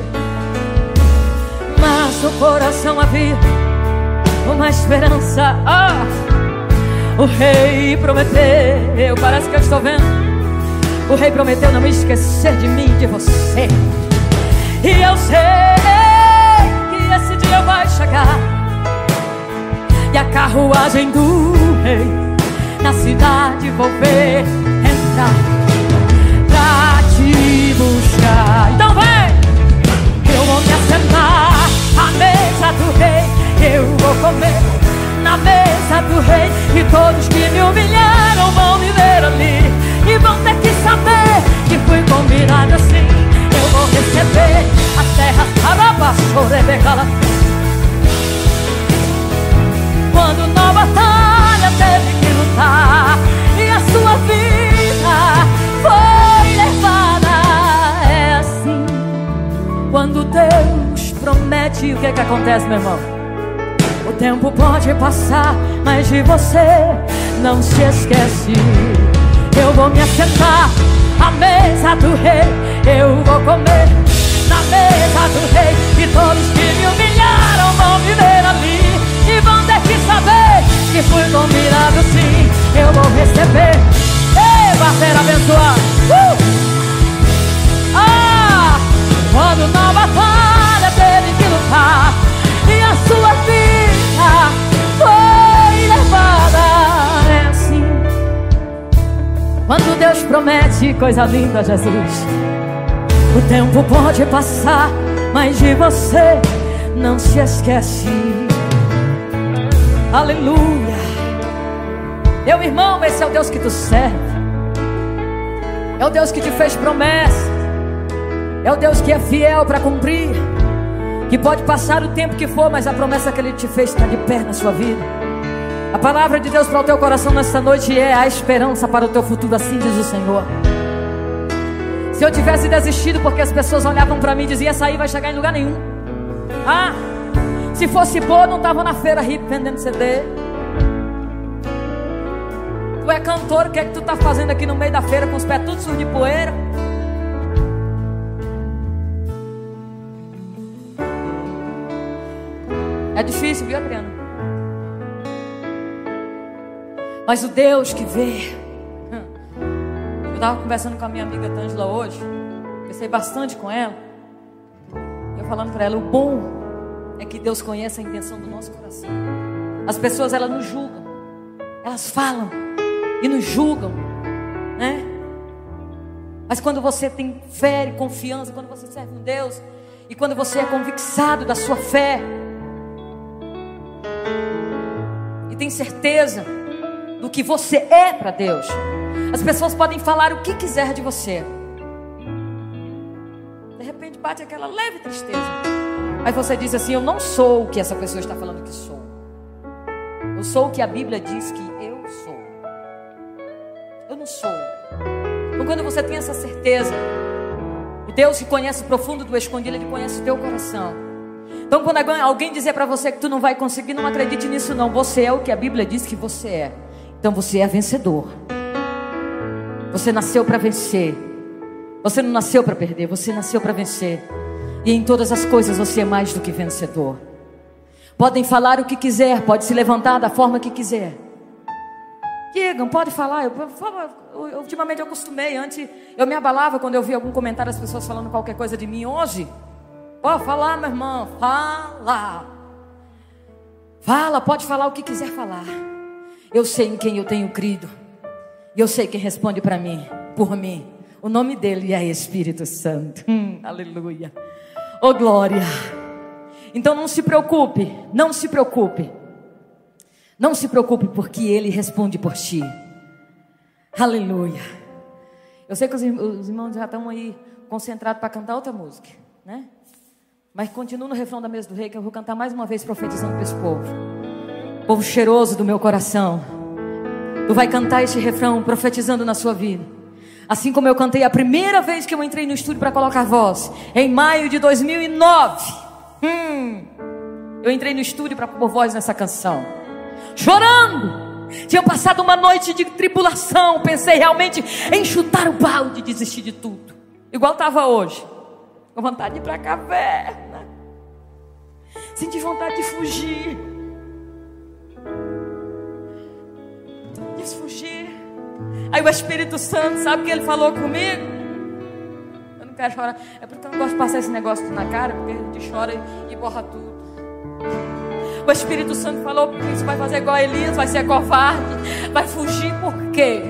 Mas no coração havia uma esperança. O rei prometeu, parece que eu estou vendo. O rei prometeu não me esquecer de mim, de você. E eu sei que esse dia vai chegar, e a carruagem do rei na cidade vou ver entrar pra te buscar. Então vem, eu vou me assentar à mesa do rei, eu vou comer na mesa do rei, e todos que me humilharam vão me ver ali, e vão ter que saber que fui combinado assim. Eu vou receber as terras Arabaçorebecala. Quando na batalha teve que lutar e a sua vida foi levada. É assim, quando Deus promete, o que é que acontece, meu irmão? O tempo pode passar, mas de você não se esquece. Eu vou me assentar à mesa do rei, eu vou comer na mesa do rei, e todos que me humilharam vão me ver ali, e vão ter que saber que fui combinado sim. Eu vou receber. Ei, parceiro abençoado. Quando na batalha teve que lutar e a sua vida foi levada. É assim, quando Deus promete coisa linda, Jesus. O tempo pode passar, mas de você não se esquece. Aleluia. Meu irmão, esse é o Deus que tu serve. É o Deus que te fez promessa. É o Deus que é fiel para cumprir. Que pode passar o tempo que for, mas a promessa que Ele te fez está de pé na sua vida. A palavra de Deus para o teu coração nesta noite é a esperança para o teu futuro, assim diz o Senhor. Se eu tivesse desistido porque as pessoas olhavam para mim e diziam: essa aí vai chegar em lugar nenhum. Se fosse boa, não estava na feira hippie vendendo CD. Tu é cantor, o que é que tu está fazendo aqui no meio da feira com os pés tudo sujos de poeira? É difícil, viu, Adriano? Mas o Deus que vê. Eu estava conversando com a minha amiga Tângela hoje. Conversei bastante com ela. Eu falando para ela, o bom é que Deus conhece a intenção do nosso coração. As pessoas, elas nos julgam. Elas falam e nos julgam, né? Mas quando você tem fé e confiança, quando você serve um Deus, e quando você é convicção da sua fé, e tem certeza do que você é para Deus, as pessoas podem falar o que quiser de você. De repente bate aquela leve tristeza. Aí você diz assim: eu não sou o que essa pessoa está falando que sou. Eu sou o que a Bíblia diz que eu sou. Eu não sou. Então quando você tem essa certeza, o Deus que conhece o profundo do escondido, Ele conhece o teu coração. Então quando alguém dizer para você que tu não vai conseguir, não acredite nisso não. Você é o que a Bíblia diz que você é. Então você é vencedor. Você nasceu para vencer. Você não nasceu para perder, você nasceu para vencer. E em todas as coisas você é mais do que vencedor. Podem falar o que quiser, pode se levantar da forma que quiser. Digam, pode falar. Ultimamente eu acostumei. Antes eu me abalava quando eu via algum comentário, as pessoas falando qualquer coisa de mim. Hoje, pode falar, meu irmão. Fala, pode falar o que quiser falar. Eu sei em quem eu tenho crido. E eu sei quem responde para mim, por mim. O nome dele é Espírito Santo. Aleluia. Oh glória. Então não se preocupe. Não se preocupe. Não se preocupe, porque Ele responde por ti. Aleluia. Eu sei que os irmãos já estão aí concentrados para cantar outra música, né? Mas continua no refrão da mesa do rei, que eu vou cantar mais uma vez profetizando para esse povo. Povo cheiroso do meu coração. Tu vai cantar esse refrão profetizando na sua vida. Assim como eu cantei a primeira vez que eu entrei no estúdio para colocar voz, em maio de 2009. Eu entrei no estúdio para pôr voz nessa canção, chorando, Tinha passado uma noite de tribulação. Pensei realmente em chutar o balde e desistir de tudo. Igual estava hoje. Com vontade de ir para a caverna. Senti vontade de fugir. Fugir. Aí o Espírito Santo, sabe o que ele falou comigo? Eu não quero chorar. É porque eu não gosto de passar esse negócio na cara, porque a gente chora e borra tudo. O Espírito Santo falou que você vai fazer igual a Elias, vai ser covarde, vai fugir. Por quê?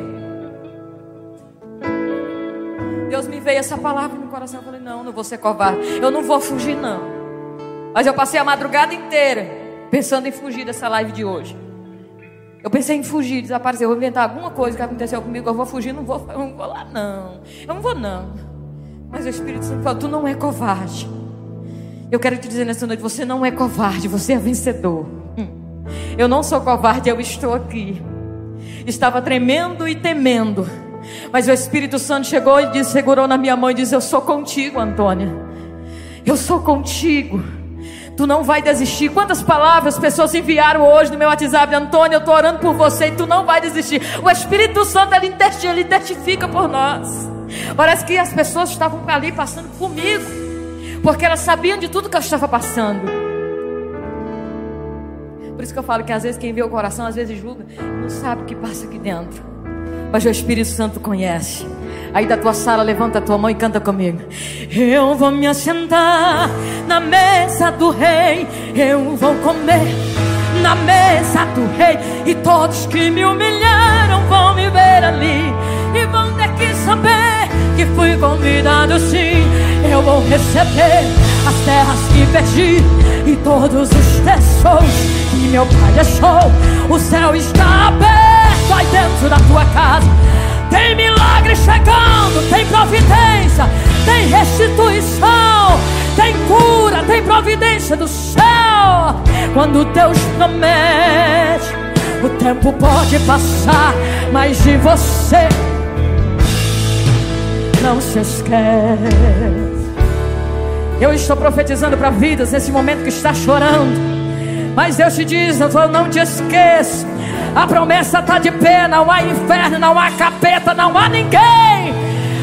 Deus me veio essa palavra no coração. Eu falei, não vou ser covarde. Eu não vou fugir não. Mas eu passei a madrugada inteira pensando em fugir dessa live de hoje. Eu pensei em fugir, desaparecer. Eu vou inventar alguma coisa que aconteceu comigo. Eu vou fugir, eu não vou lá não. Eu não vou não. Mas o Espírito Santo falou, tu não é covarde. Eu quero te dizer nessa noite, você não é covarde, você é vencedor. Eu não sou covarde, eu estou aqui. Estava tremendo e temendo. Mas o Espírito Santo chegou e disse, segurou na minha mão e disse, eu sou contigo, Antônia. Eu sou contigo. Tu não vai desistir. Quantas palavras pessoas enviaram hoje no meu WhatsApp? Antônia, eu estou orando por você e tu não vai desistir. O Espírito Santo, ele testifica por nós. Parece que as pessoas estavam ali passando comigo, porque elas sabiam de tudo que eu estava passando. Por isso que eu falo que às vezes quem vê o coração, às vezes julga, não sabe o que passa aqui dentro. Mas o Espírito Santo conhece. Aí da tua sala, levanta a tua mão e canta comigo. Eu vou me assentar na mesa do rei. Eu vou comer na mesa do rei. E todos que me humilharam vão me ver ali. E vão ter que saber que fui convidado sim. Eu vou receber as terras que perdi e todos os tesouros que meu pai deixou. O céu está aberto aí dentro da tua casa. Tem milagre chegando, tem providência, tem restituição, tem cura, tem providência do céu. Quando Deus promete, o tempo pode passar, mas de você não se esquece. Eu estou profetizando para vidas nesse momento que está chorando, mas Deus te diz, eu não te esqueço. A promessa está de pé, não há inferno, não há capeta, não há ninguém.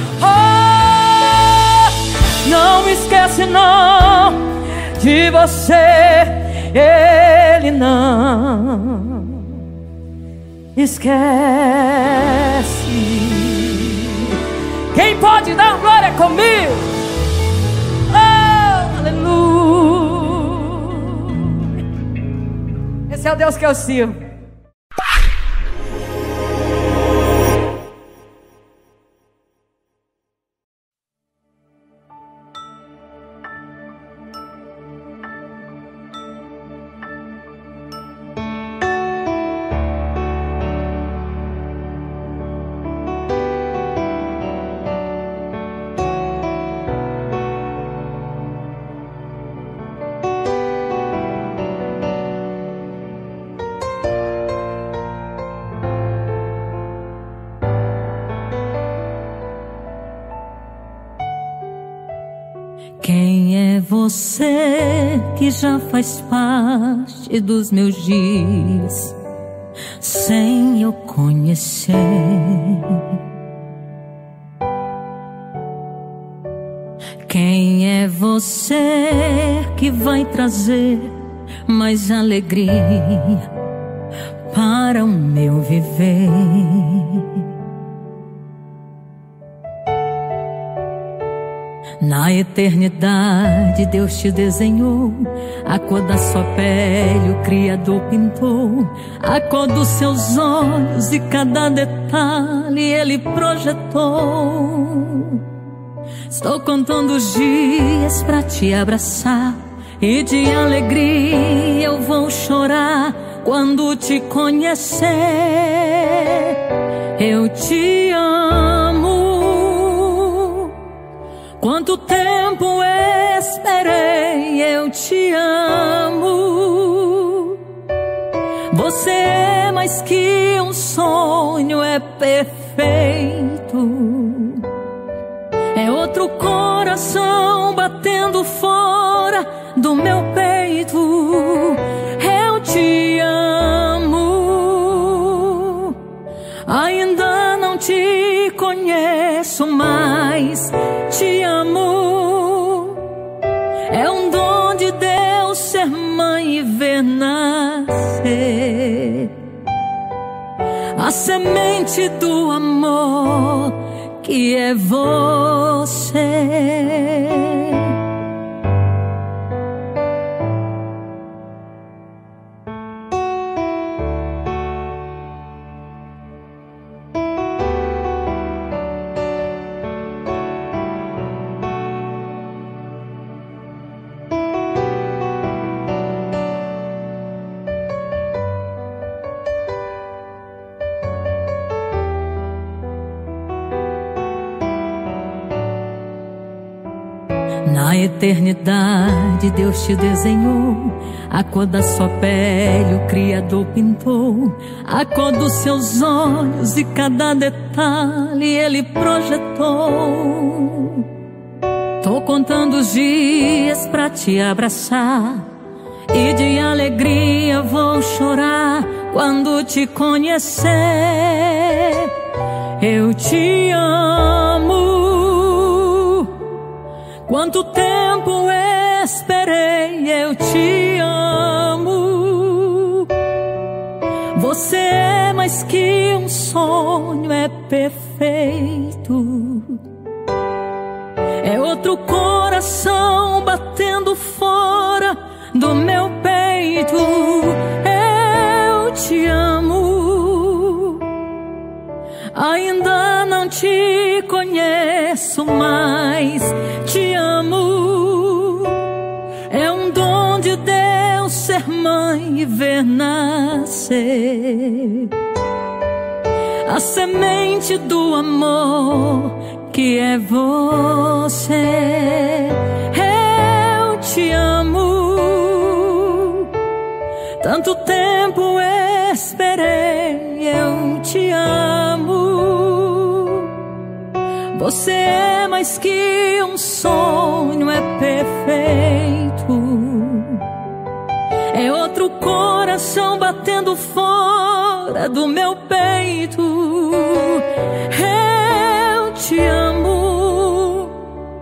Oh, não esquece não de você, Ele não esquece. Quem pode dar glória comigo? Oh, aleluia. Esse é o Deus que eu sirvo. Quem é você que já faz parte dos meus dias sem eu conhecer? Quem é você que vai trazer mais alegria para o meu viver? Na eternidade Deus te desenhou, a cor da sua pele o Criador pintou, a cor dos seus olhos e cada detalhe Ele projetou. Estou contando os dias pra te abraçar, e de alegria eu vou chorar quando te conhecer. Eu te amo. Quanto tempo esperei, eu te amo. Você é mais que um sonho, é perfeito. É outro coração batendo fora do meu peito. Eu te amo. te conheço, mais te amo. É um dom de Deus ser mãe e ver nascer a semente do amor que é você. Na eternidade Deus te desenhou, a cor da sua pele o Criador pintou, a cor dos seus olhos e cada detalhe Ele projetou. Tô contando os dias pra te abraçar, e de alegria vou chorar quando te conhecer. Eu te amo. Quanto tempo esperei, eu te amo. Você é mais que um sonho, é perfeito. É outro coração batendo fora do meu peito. Eu te amo. Ainda não te conheço, mas te amo. É um dom de Deus ser mãe e ver nascer a semente do amor que é você. Eu te amo. Tanto tempo esperei, eu te amo. Você é mais que um sonho, é perfeito. É outro coração batendo fora do meu peito. Eu te amo.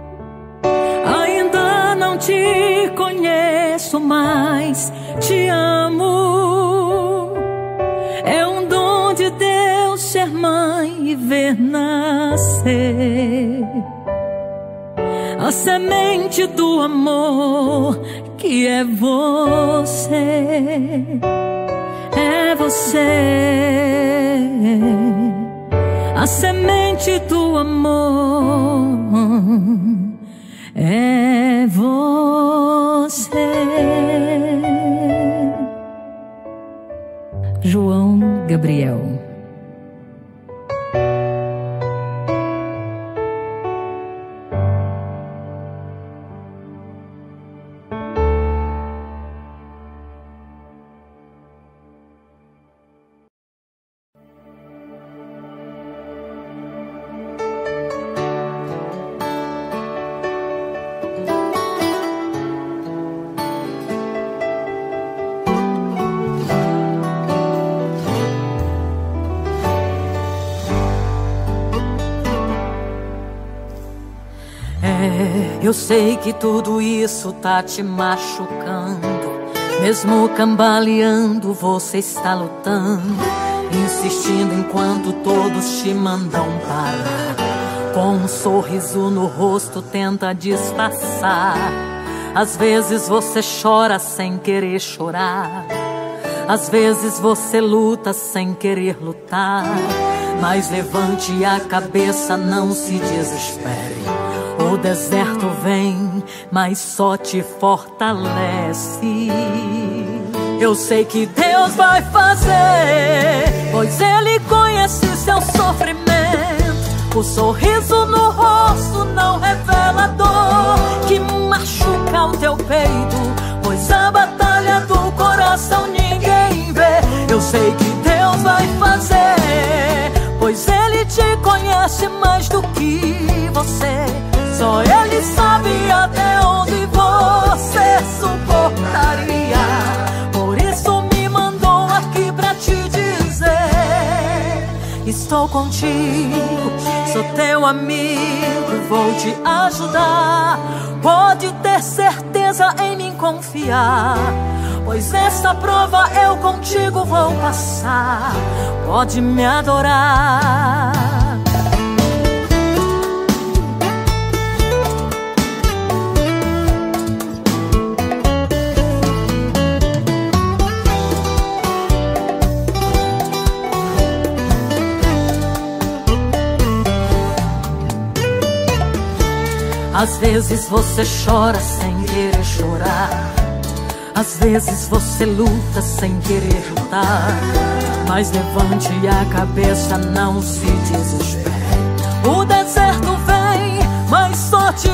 Ainda não te conheço, mas te amo. É um dom de Deus ser mãe e ver nascer a semente do amor que é você. É você, a semente do amor é você. João Gabriel. Eu sei que tudo isso tá te machucando. Mesmo cambaleando, você está lutando, insistindo enquanto todos te mandam parar. Com um sorriso no rosto tenta disfarçar. Às vezes você chora sem querer chorar. Às vezes você luta sem querer lutar. Mas levante a cabeça, não se desespere. O deserto vem, mas só te fortalece. Eu sei que Deus vai fazer, pois Ele conhece seu sofrimento. O sorriso no rosto não revela a dor que machuca o teu peito, pois a batalha do coração ninguém vê. Eu sei que Deus vai fazer, pois Ele te conhece mais do que você. Só Ele sabe até onde você suportaria. Por isso me mandou aqui pra te dizer: estou contigo, teu amigo, vou te ajudar. Pode ter certeza em mim confiar, pois essa prova eu contigo vou passar. Pode me adorar. Às vezes você chora sem querer chorar, às vezes você luta sem querer lutar. Mas levante a cabeça, não se desespere. O deserto vem, mas só te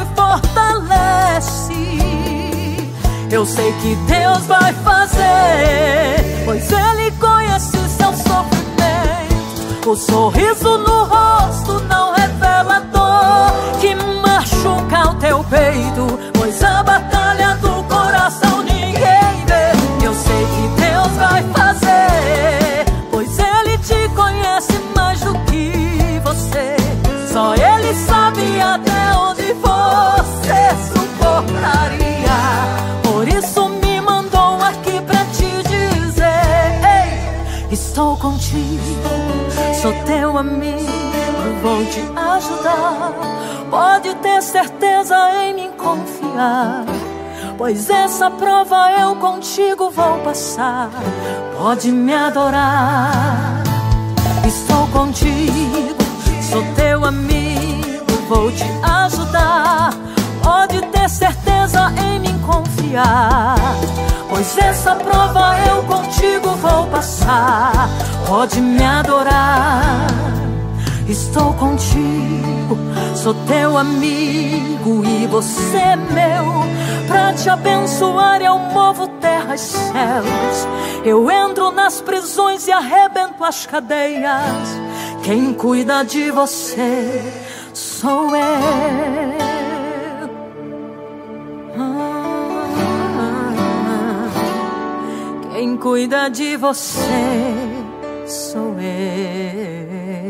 fortalece. Eu sei que Deus vai fazer, pois Ele conhece seu sofrimento. O sorriso no rosto não revela a dor que machuca o teu peito, pois a batalha do coração ninguém vê. Eu sei que Deus vai fazer, pois Ele te conhece mais do que você. Só Ele sabe até onde você suportaria. Por isso me mandou aqui pra te dizer: ei, estou contigo, sou teu amigo, vou te ajudar. Pode ter certeza em mim confiar, pois essa prova eu contigo vou passar. Pode me adorar. Estou contigo, sou teu amigo, vou te ajudar. Pode ter certeza em mim confiar, pois essa prova eu contigo vou passar. Pode me adorar. Estou contigo, sou teu amigo e você é meu. Pra te abençoar eu movo terra e céus. Eu entro nas prisões e arrebento as cadeias. Quem cuida de você sou eu. Quem cuida de você sou eu.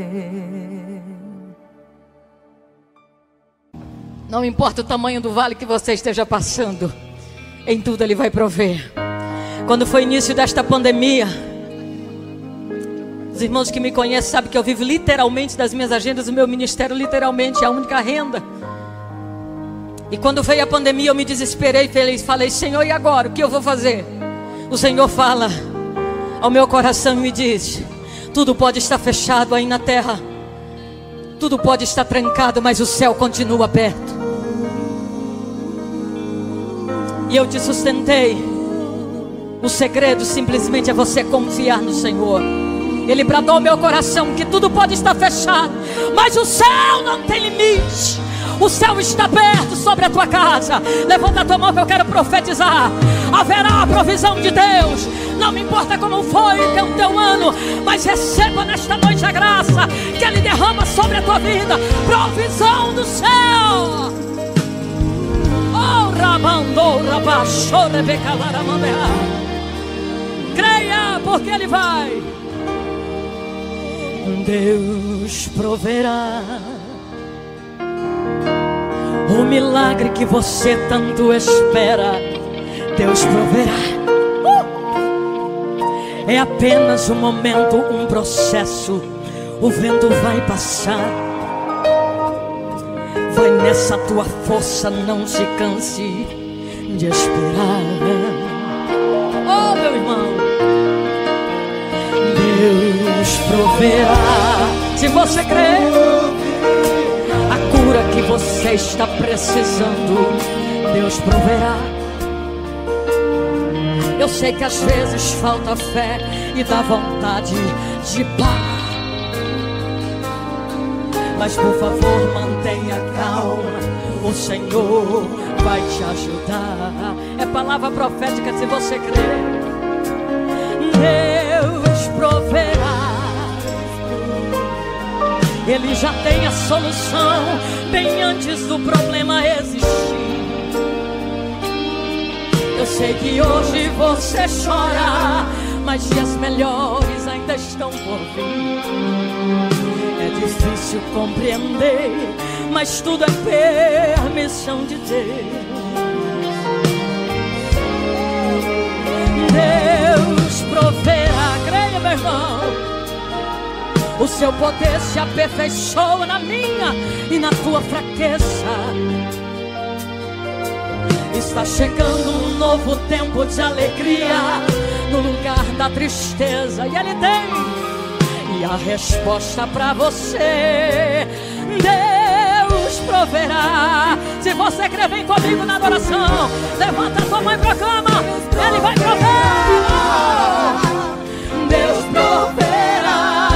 Não importa o tamanho do vale que você esteja passando, em tudo Ele vai prover. Quando foi o início desta pandemia, os irmãos que me conhecem sabem que eu vivo literalmente das minhas agendas. O meu ministério literalmente é a única renda. E quando veio a pandemia eu me desesperei e falei: Senhor, e agora? O que eu vou fazer? O Senhor fala ao meu coração e me diz: tudo pode estar fechado aí na terra, tudo pode estar trancado, mas o céu continua aberto. E eu te sustentei. O segredo simplesmente é você confiar no Senhor. Ele bradou ao meu coração que tudo pode estar fechado, mas o céu não tem limite. O céu está aberto sobre a tua casa. Levanta a tua mão que eu quero profetizar. Haverá a provisão de Deus. Não me importa como foi o teu ano, mas receba nesta noite a graça que Ele derrama sobre a tua vida. Provisão do céu. Oh, Rabandou, Rabachou, Rebecalaramandea. Creia, porque Ele vai. Deus proverá o milagre que você tanto espera. Deus proverá. É apenas um momento, um processo. O vento vai passar. Vai nessa tua força, não se canse de esperar. Oh, meu irmão, Deus proverá. Se você crer, a cura que você está precisando, Deus proverá. Eu sei que às vezes falta fé e dá vontade de parar, mas por favor mantenha calma, o Senhor vai te ajudar. É palavra profética se você crer. Deus proverá. Ele já tem a solução bem antes do problema existir. Eu sei que hoje você chora, mas dias melhores ainda estão por vir. É difícil compreender, mas tudo é permissão de Deus. Deus proverá, creia, meu irmão. O seu poder se aperfeiçoa na minha e na tua fraqueza. Está chegando um novo tempo de alegria no lugar da tristeza, e Ele tem e a resposta pra você. Deus proverá. Se você crê, vem comigo na adoração. Levanta a tua mão e proclama: Ele vai prover. Deus proverá.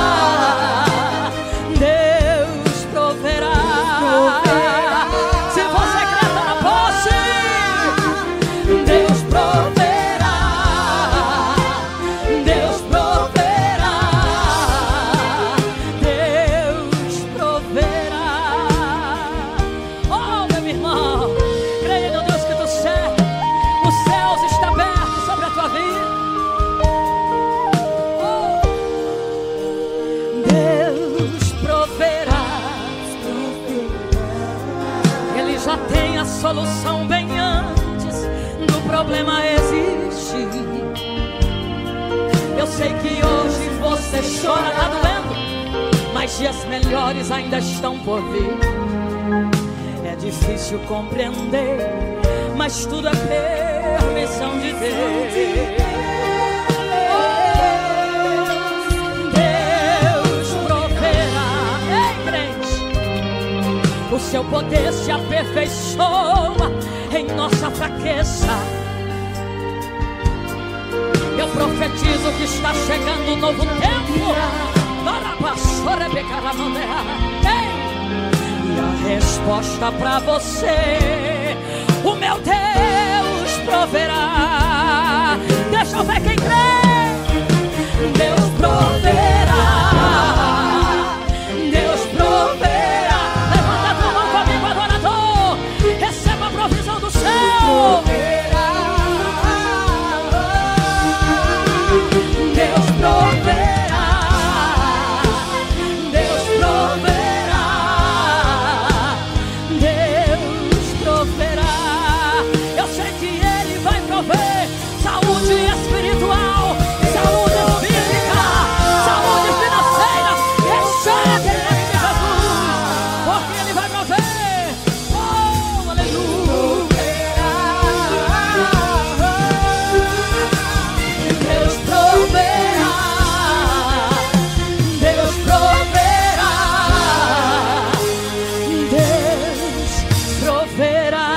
Deus proverá. Se você crê, tá na posse. Deus proverá. Deus proverá. Deus proverá. Oh, meu irmão, creia no Deus que tu serve. Os céus estão abertos sobre a tua vida. Oh, Deus proverá. Ele já tem a solução bem antes do problema existir. Eu sei que hoje você chora, tá doendo, mas dias melhores ainda estão por vir. É difícil compreender, mas tudo é permissão de Deus. Deus proverá. Ei, crente, o seu poder se aperfeiçoa em nossa fraqueza. Eu profetizo que está chegando um novo tempo. E a resposta pra você, o meu Deus proverá. Deixa eu ver quem crê. Deus proverá. Deus proverá. Levanta a tua mão comigo, adorador. Receba a provisão do céu. Deus proverá. Deus proverá. Deus proverá. Eu sei que Ele vai prover saúde espiritual, saúde física, saúde financeira. Recebe em nome de Jesus, porque Ele vai prover. Oh, aleluia. Deus proverá. Deus proverá. Deus proverá.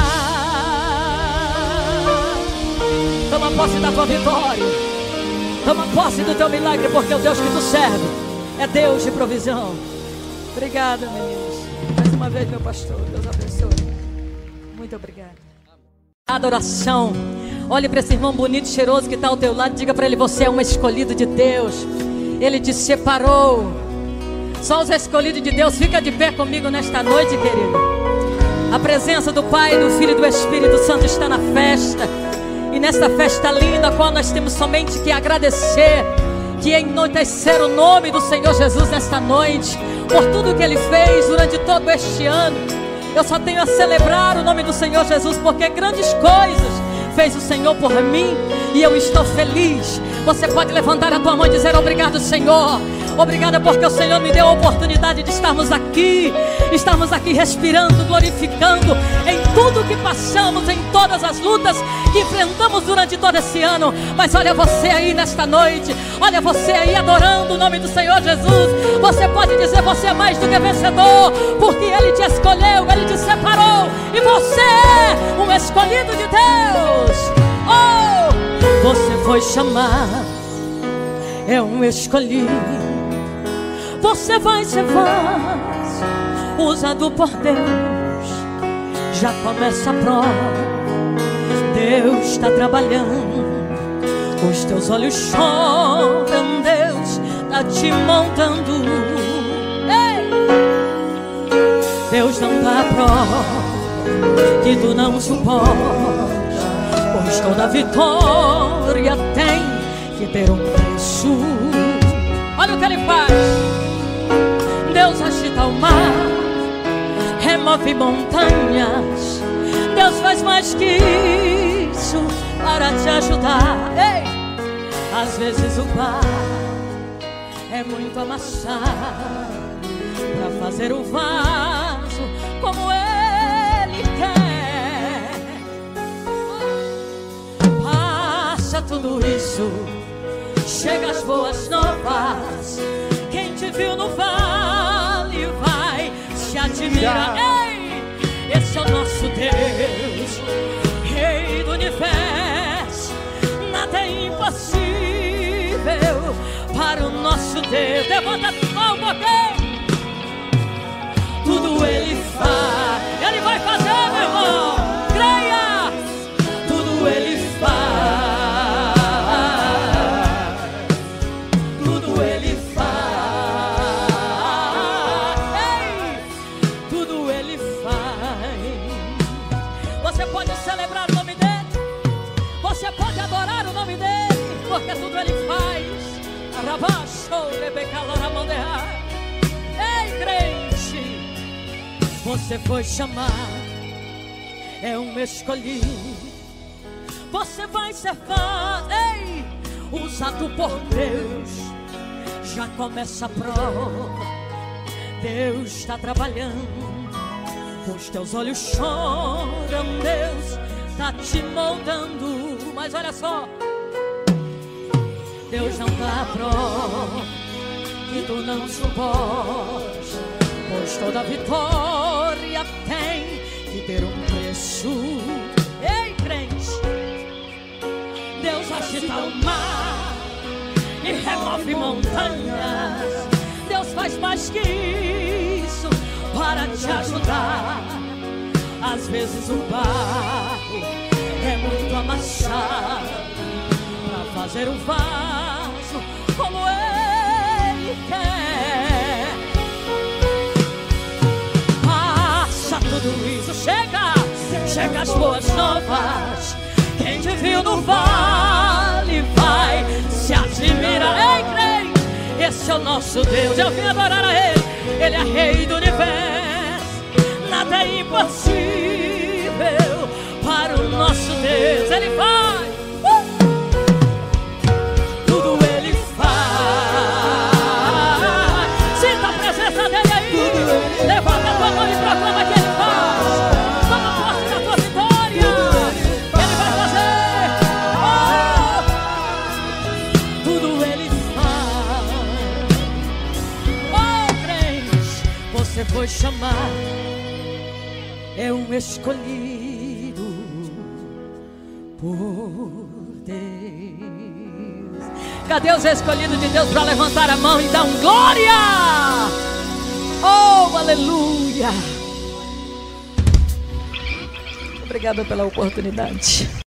Toma posse da tua vitória. Toma posse do teu milagre, porque o Deus que tu serve é Deus de provisão. Obrigada, meninos. Mais uma vez, meu pastor. Deus abençoe. Muito obrigada. Adoração. Olhe para esse irmão bonito e cheiroso que está ao teu lado. Diga para ele: você é um escolhido de Deus. Ele te separou. Só os escolhidos de Deus. Fica de pé comigo nesta noite, querido. A presença do Pai, do Filho e do Espírito Santo está na festa. E nesta festa linda, a qual nós temos somente que agradecer, que enaltecer o nome do Senhor Jesus nesta noite, por tudo que Ele fez durante todo este ano. Eu só tenho a celebrar o nome do Senhor Jesus, porque grandes coisas fez o Senhor por mim, e eu estou feliz. Você pode levantar a tua mão e dizer: obrigado, Senhor. Obrigada porque o Senhor me deu a oportunidade de estarmos aqui respirando, glorificando em tudo que passamos, em todas as lutas que enfrentamos durante todo esse ano. Mas olha você aí nesta noite, olha você aí adorando o nome do Senhor Jesus. Você pode dizer: você é mais do que vencedor, porque Ele te escolheu, Ele te separou, e você é um escolhido de Deus. Oh, você foi chamado, é um escolhido. Você vai ser vaso, usado por Deus. Já começa a prova, Deus está trabalhando. Os teus olhos choram, Deus está te montando. Ei! Deus não dá prova que tu não suporta, pois toda vitória tem que ter um preço. Olha o que Ele faz. Deus agita o mar, remove montanhas. Deus faz mais que isso para te ajudar. Ei! Às vezes o bar é muito amassado para fazer o vaso como Ele quer. Passa tudo isso, chega as boas novas. Quem te viu no vale vai se admirar. Ei, esse é o nosso Deus, Rei do universo. Nada é impossível para o nosso Deus. Levanta a mão, porque tudo Ele faz. Ele vai fazer, meu irmão. Creia, tudo Ele faz. Tudo Ele faz. Ei, tudo Ele faz. Você pode celebrar o nome dEle, você pode adorar o nome dEle, porque tudo Ele faz. Ei, crente, você foi chamado, é um escolhido. Você vai ser ei, usado por Deus. Já começa a prova, Deus está trabalhando. Os teus olhos choram, Deus está te moldando. Mas olha só, Deus não dá prova que tu não suportes, pois toda vitória tem que ter um preço. Ei, crente, Deus agita o mar e remove montanhas. Deus faz mais que isso para te ajudar. Às vezes o barro é muito amassado para fazer um vaso como Ele quer. Passa tudo isso, chega as boas novas. Quem te viu no vale vai se admirar. Ei, crente, esse é o nosso Deus. Eu vim adorar a Ele, Ele é Rei do universo. Nada é impossível para o nosso Deus. Ele faz. Tudo Ele faz. Sinta a presença dEle aí. Levanta a tua mão e proclama que Ele faz. Toma posse da tua vitória. Ele vai fazer. Oh, tudo Ele faz. Oh, crente, você foi chamado, é um escolhido por Deus. Cadê os escolhidos de Deus para levantar a mão e dar um glória? Oh, aleluia! Obrigada pela oportunidade.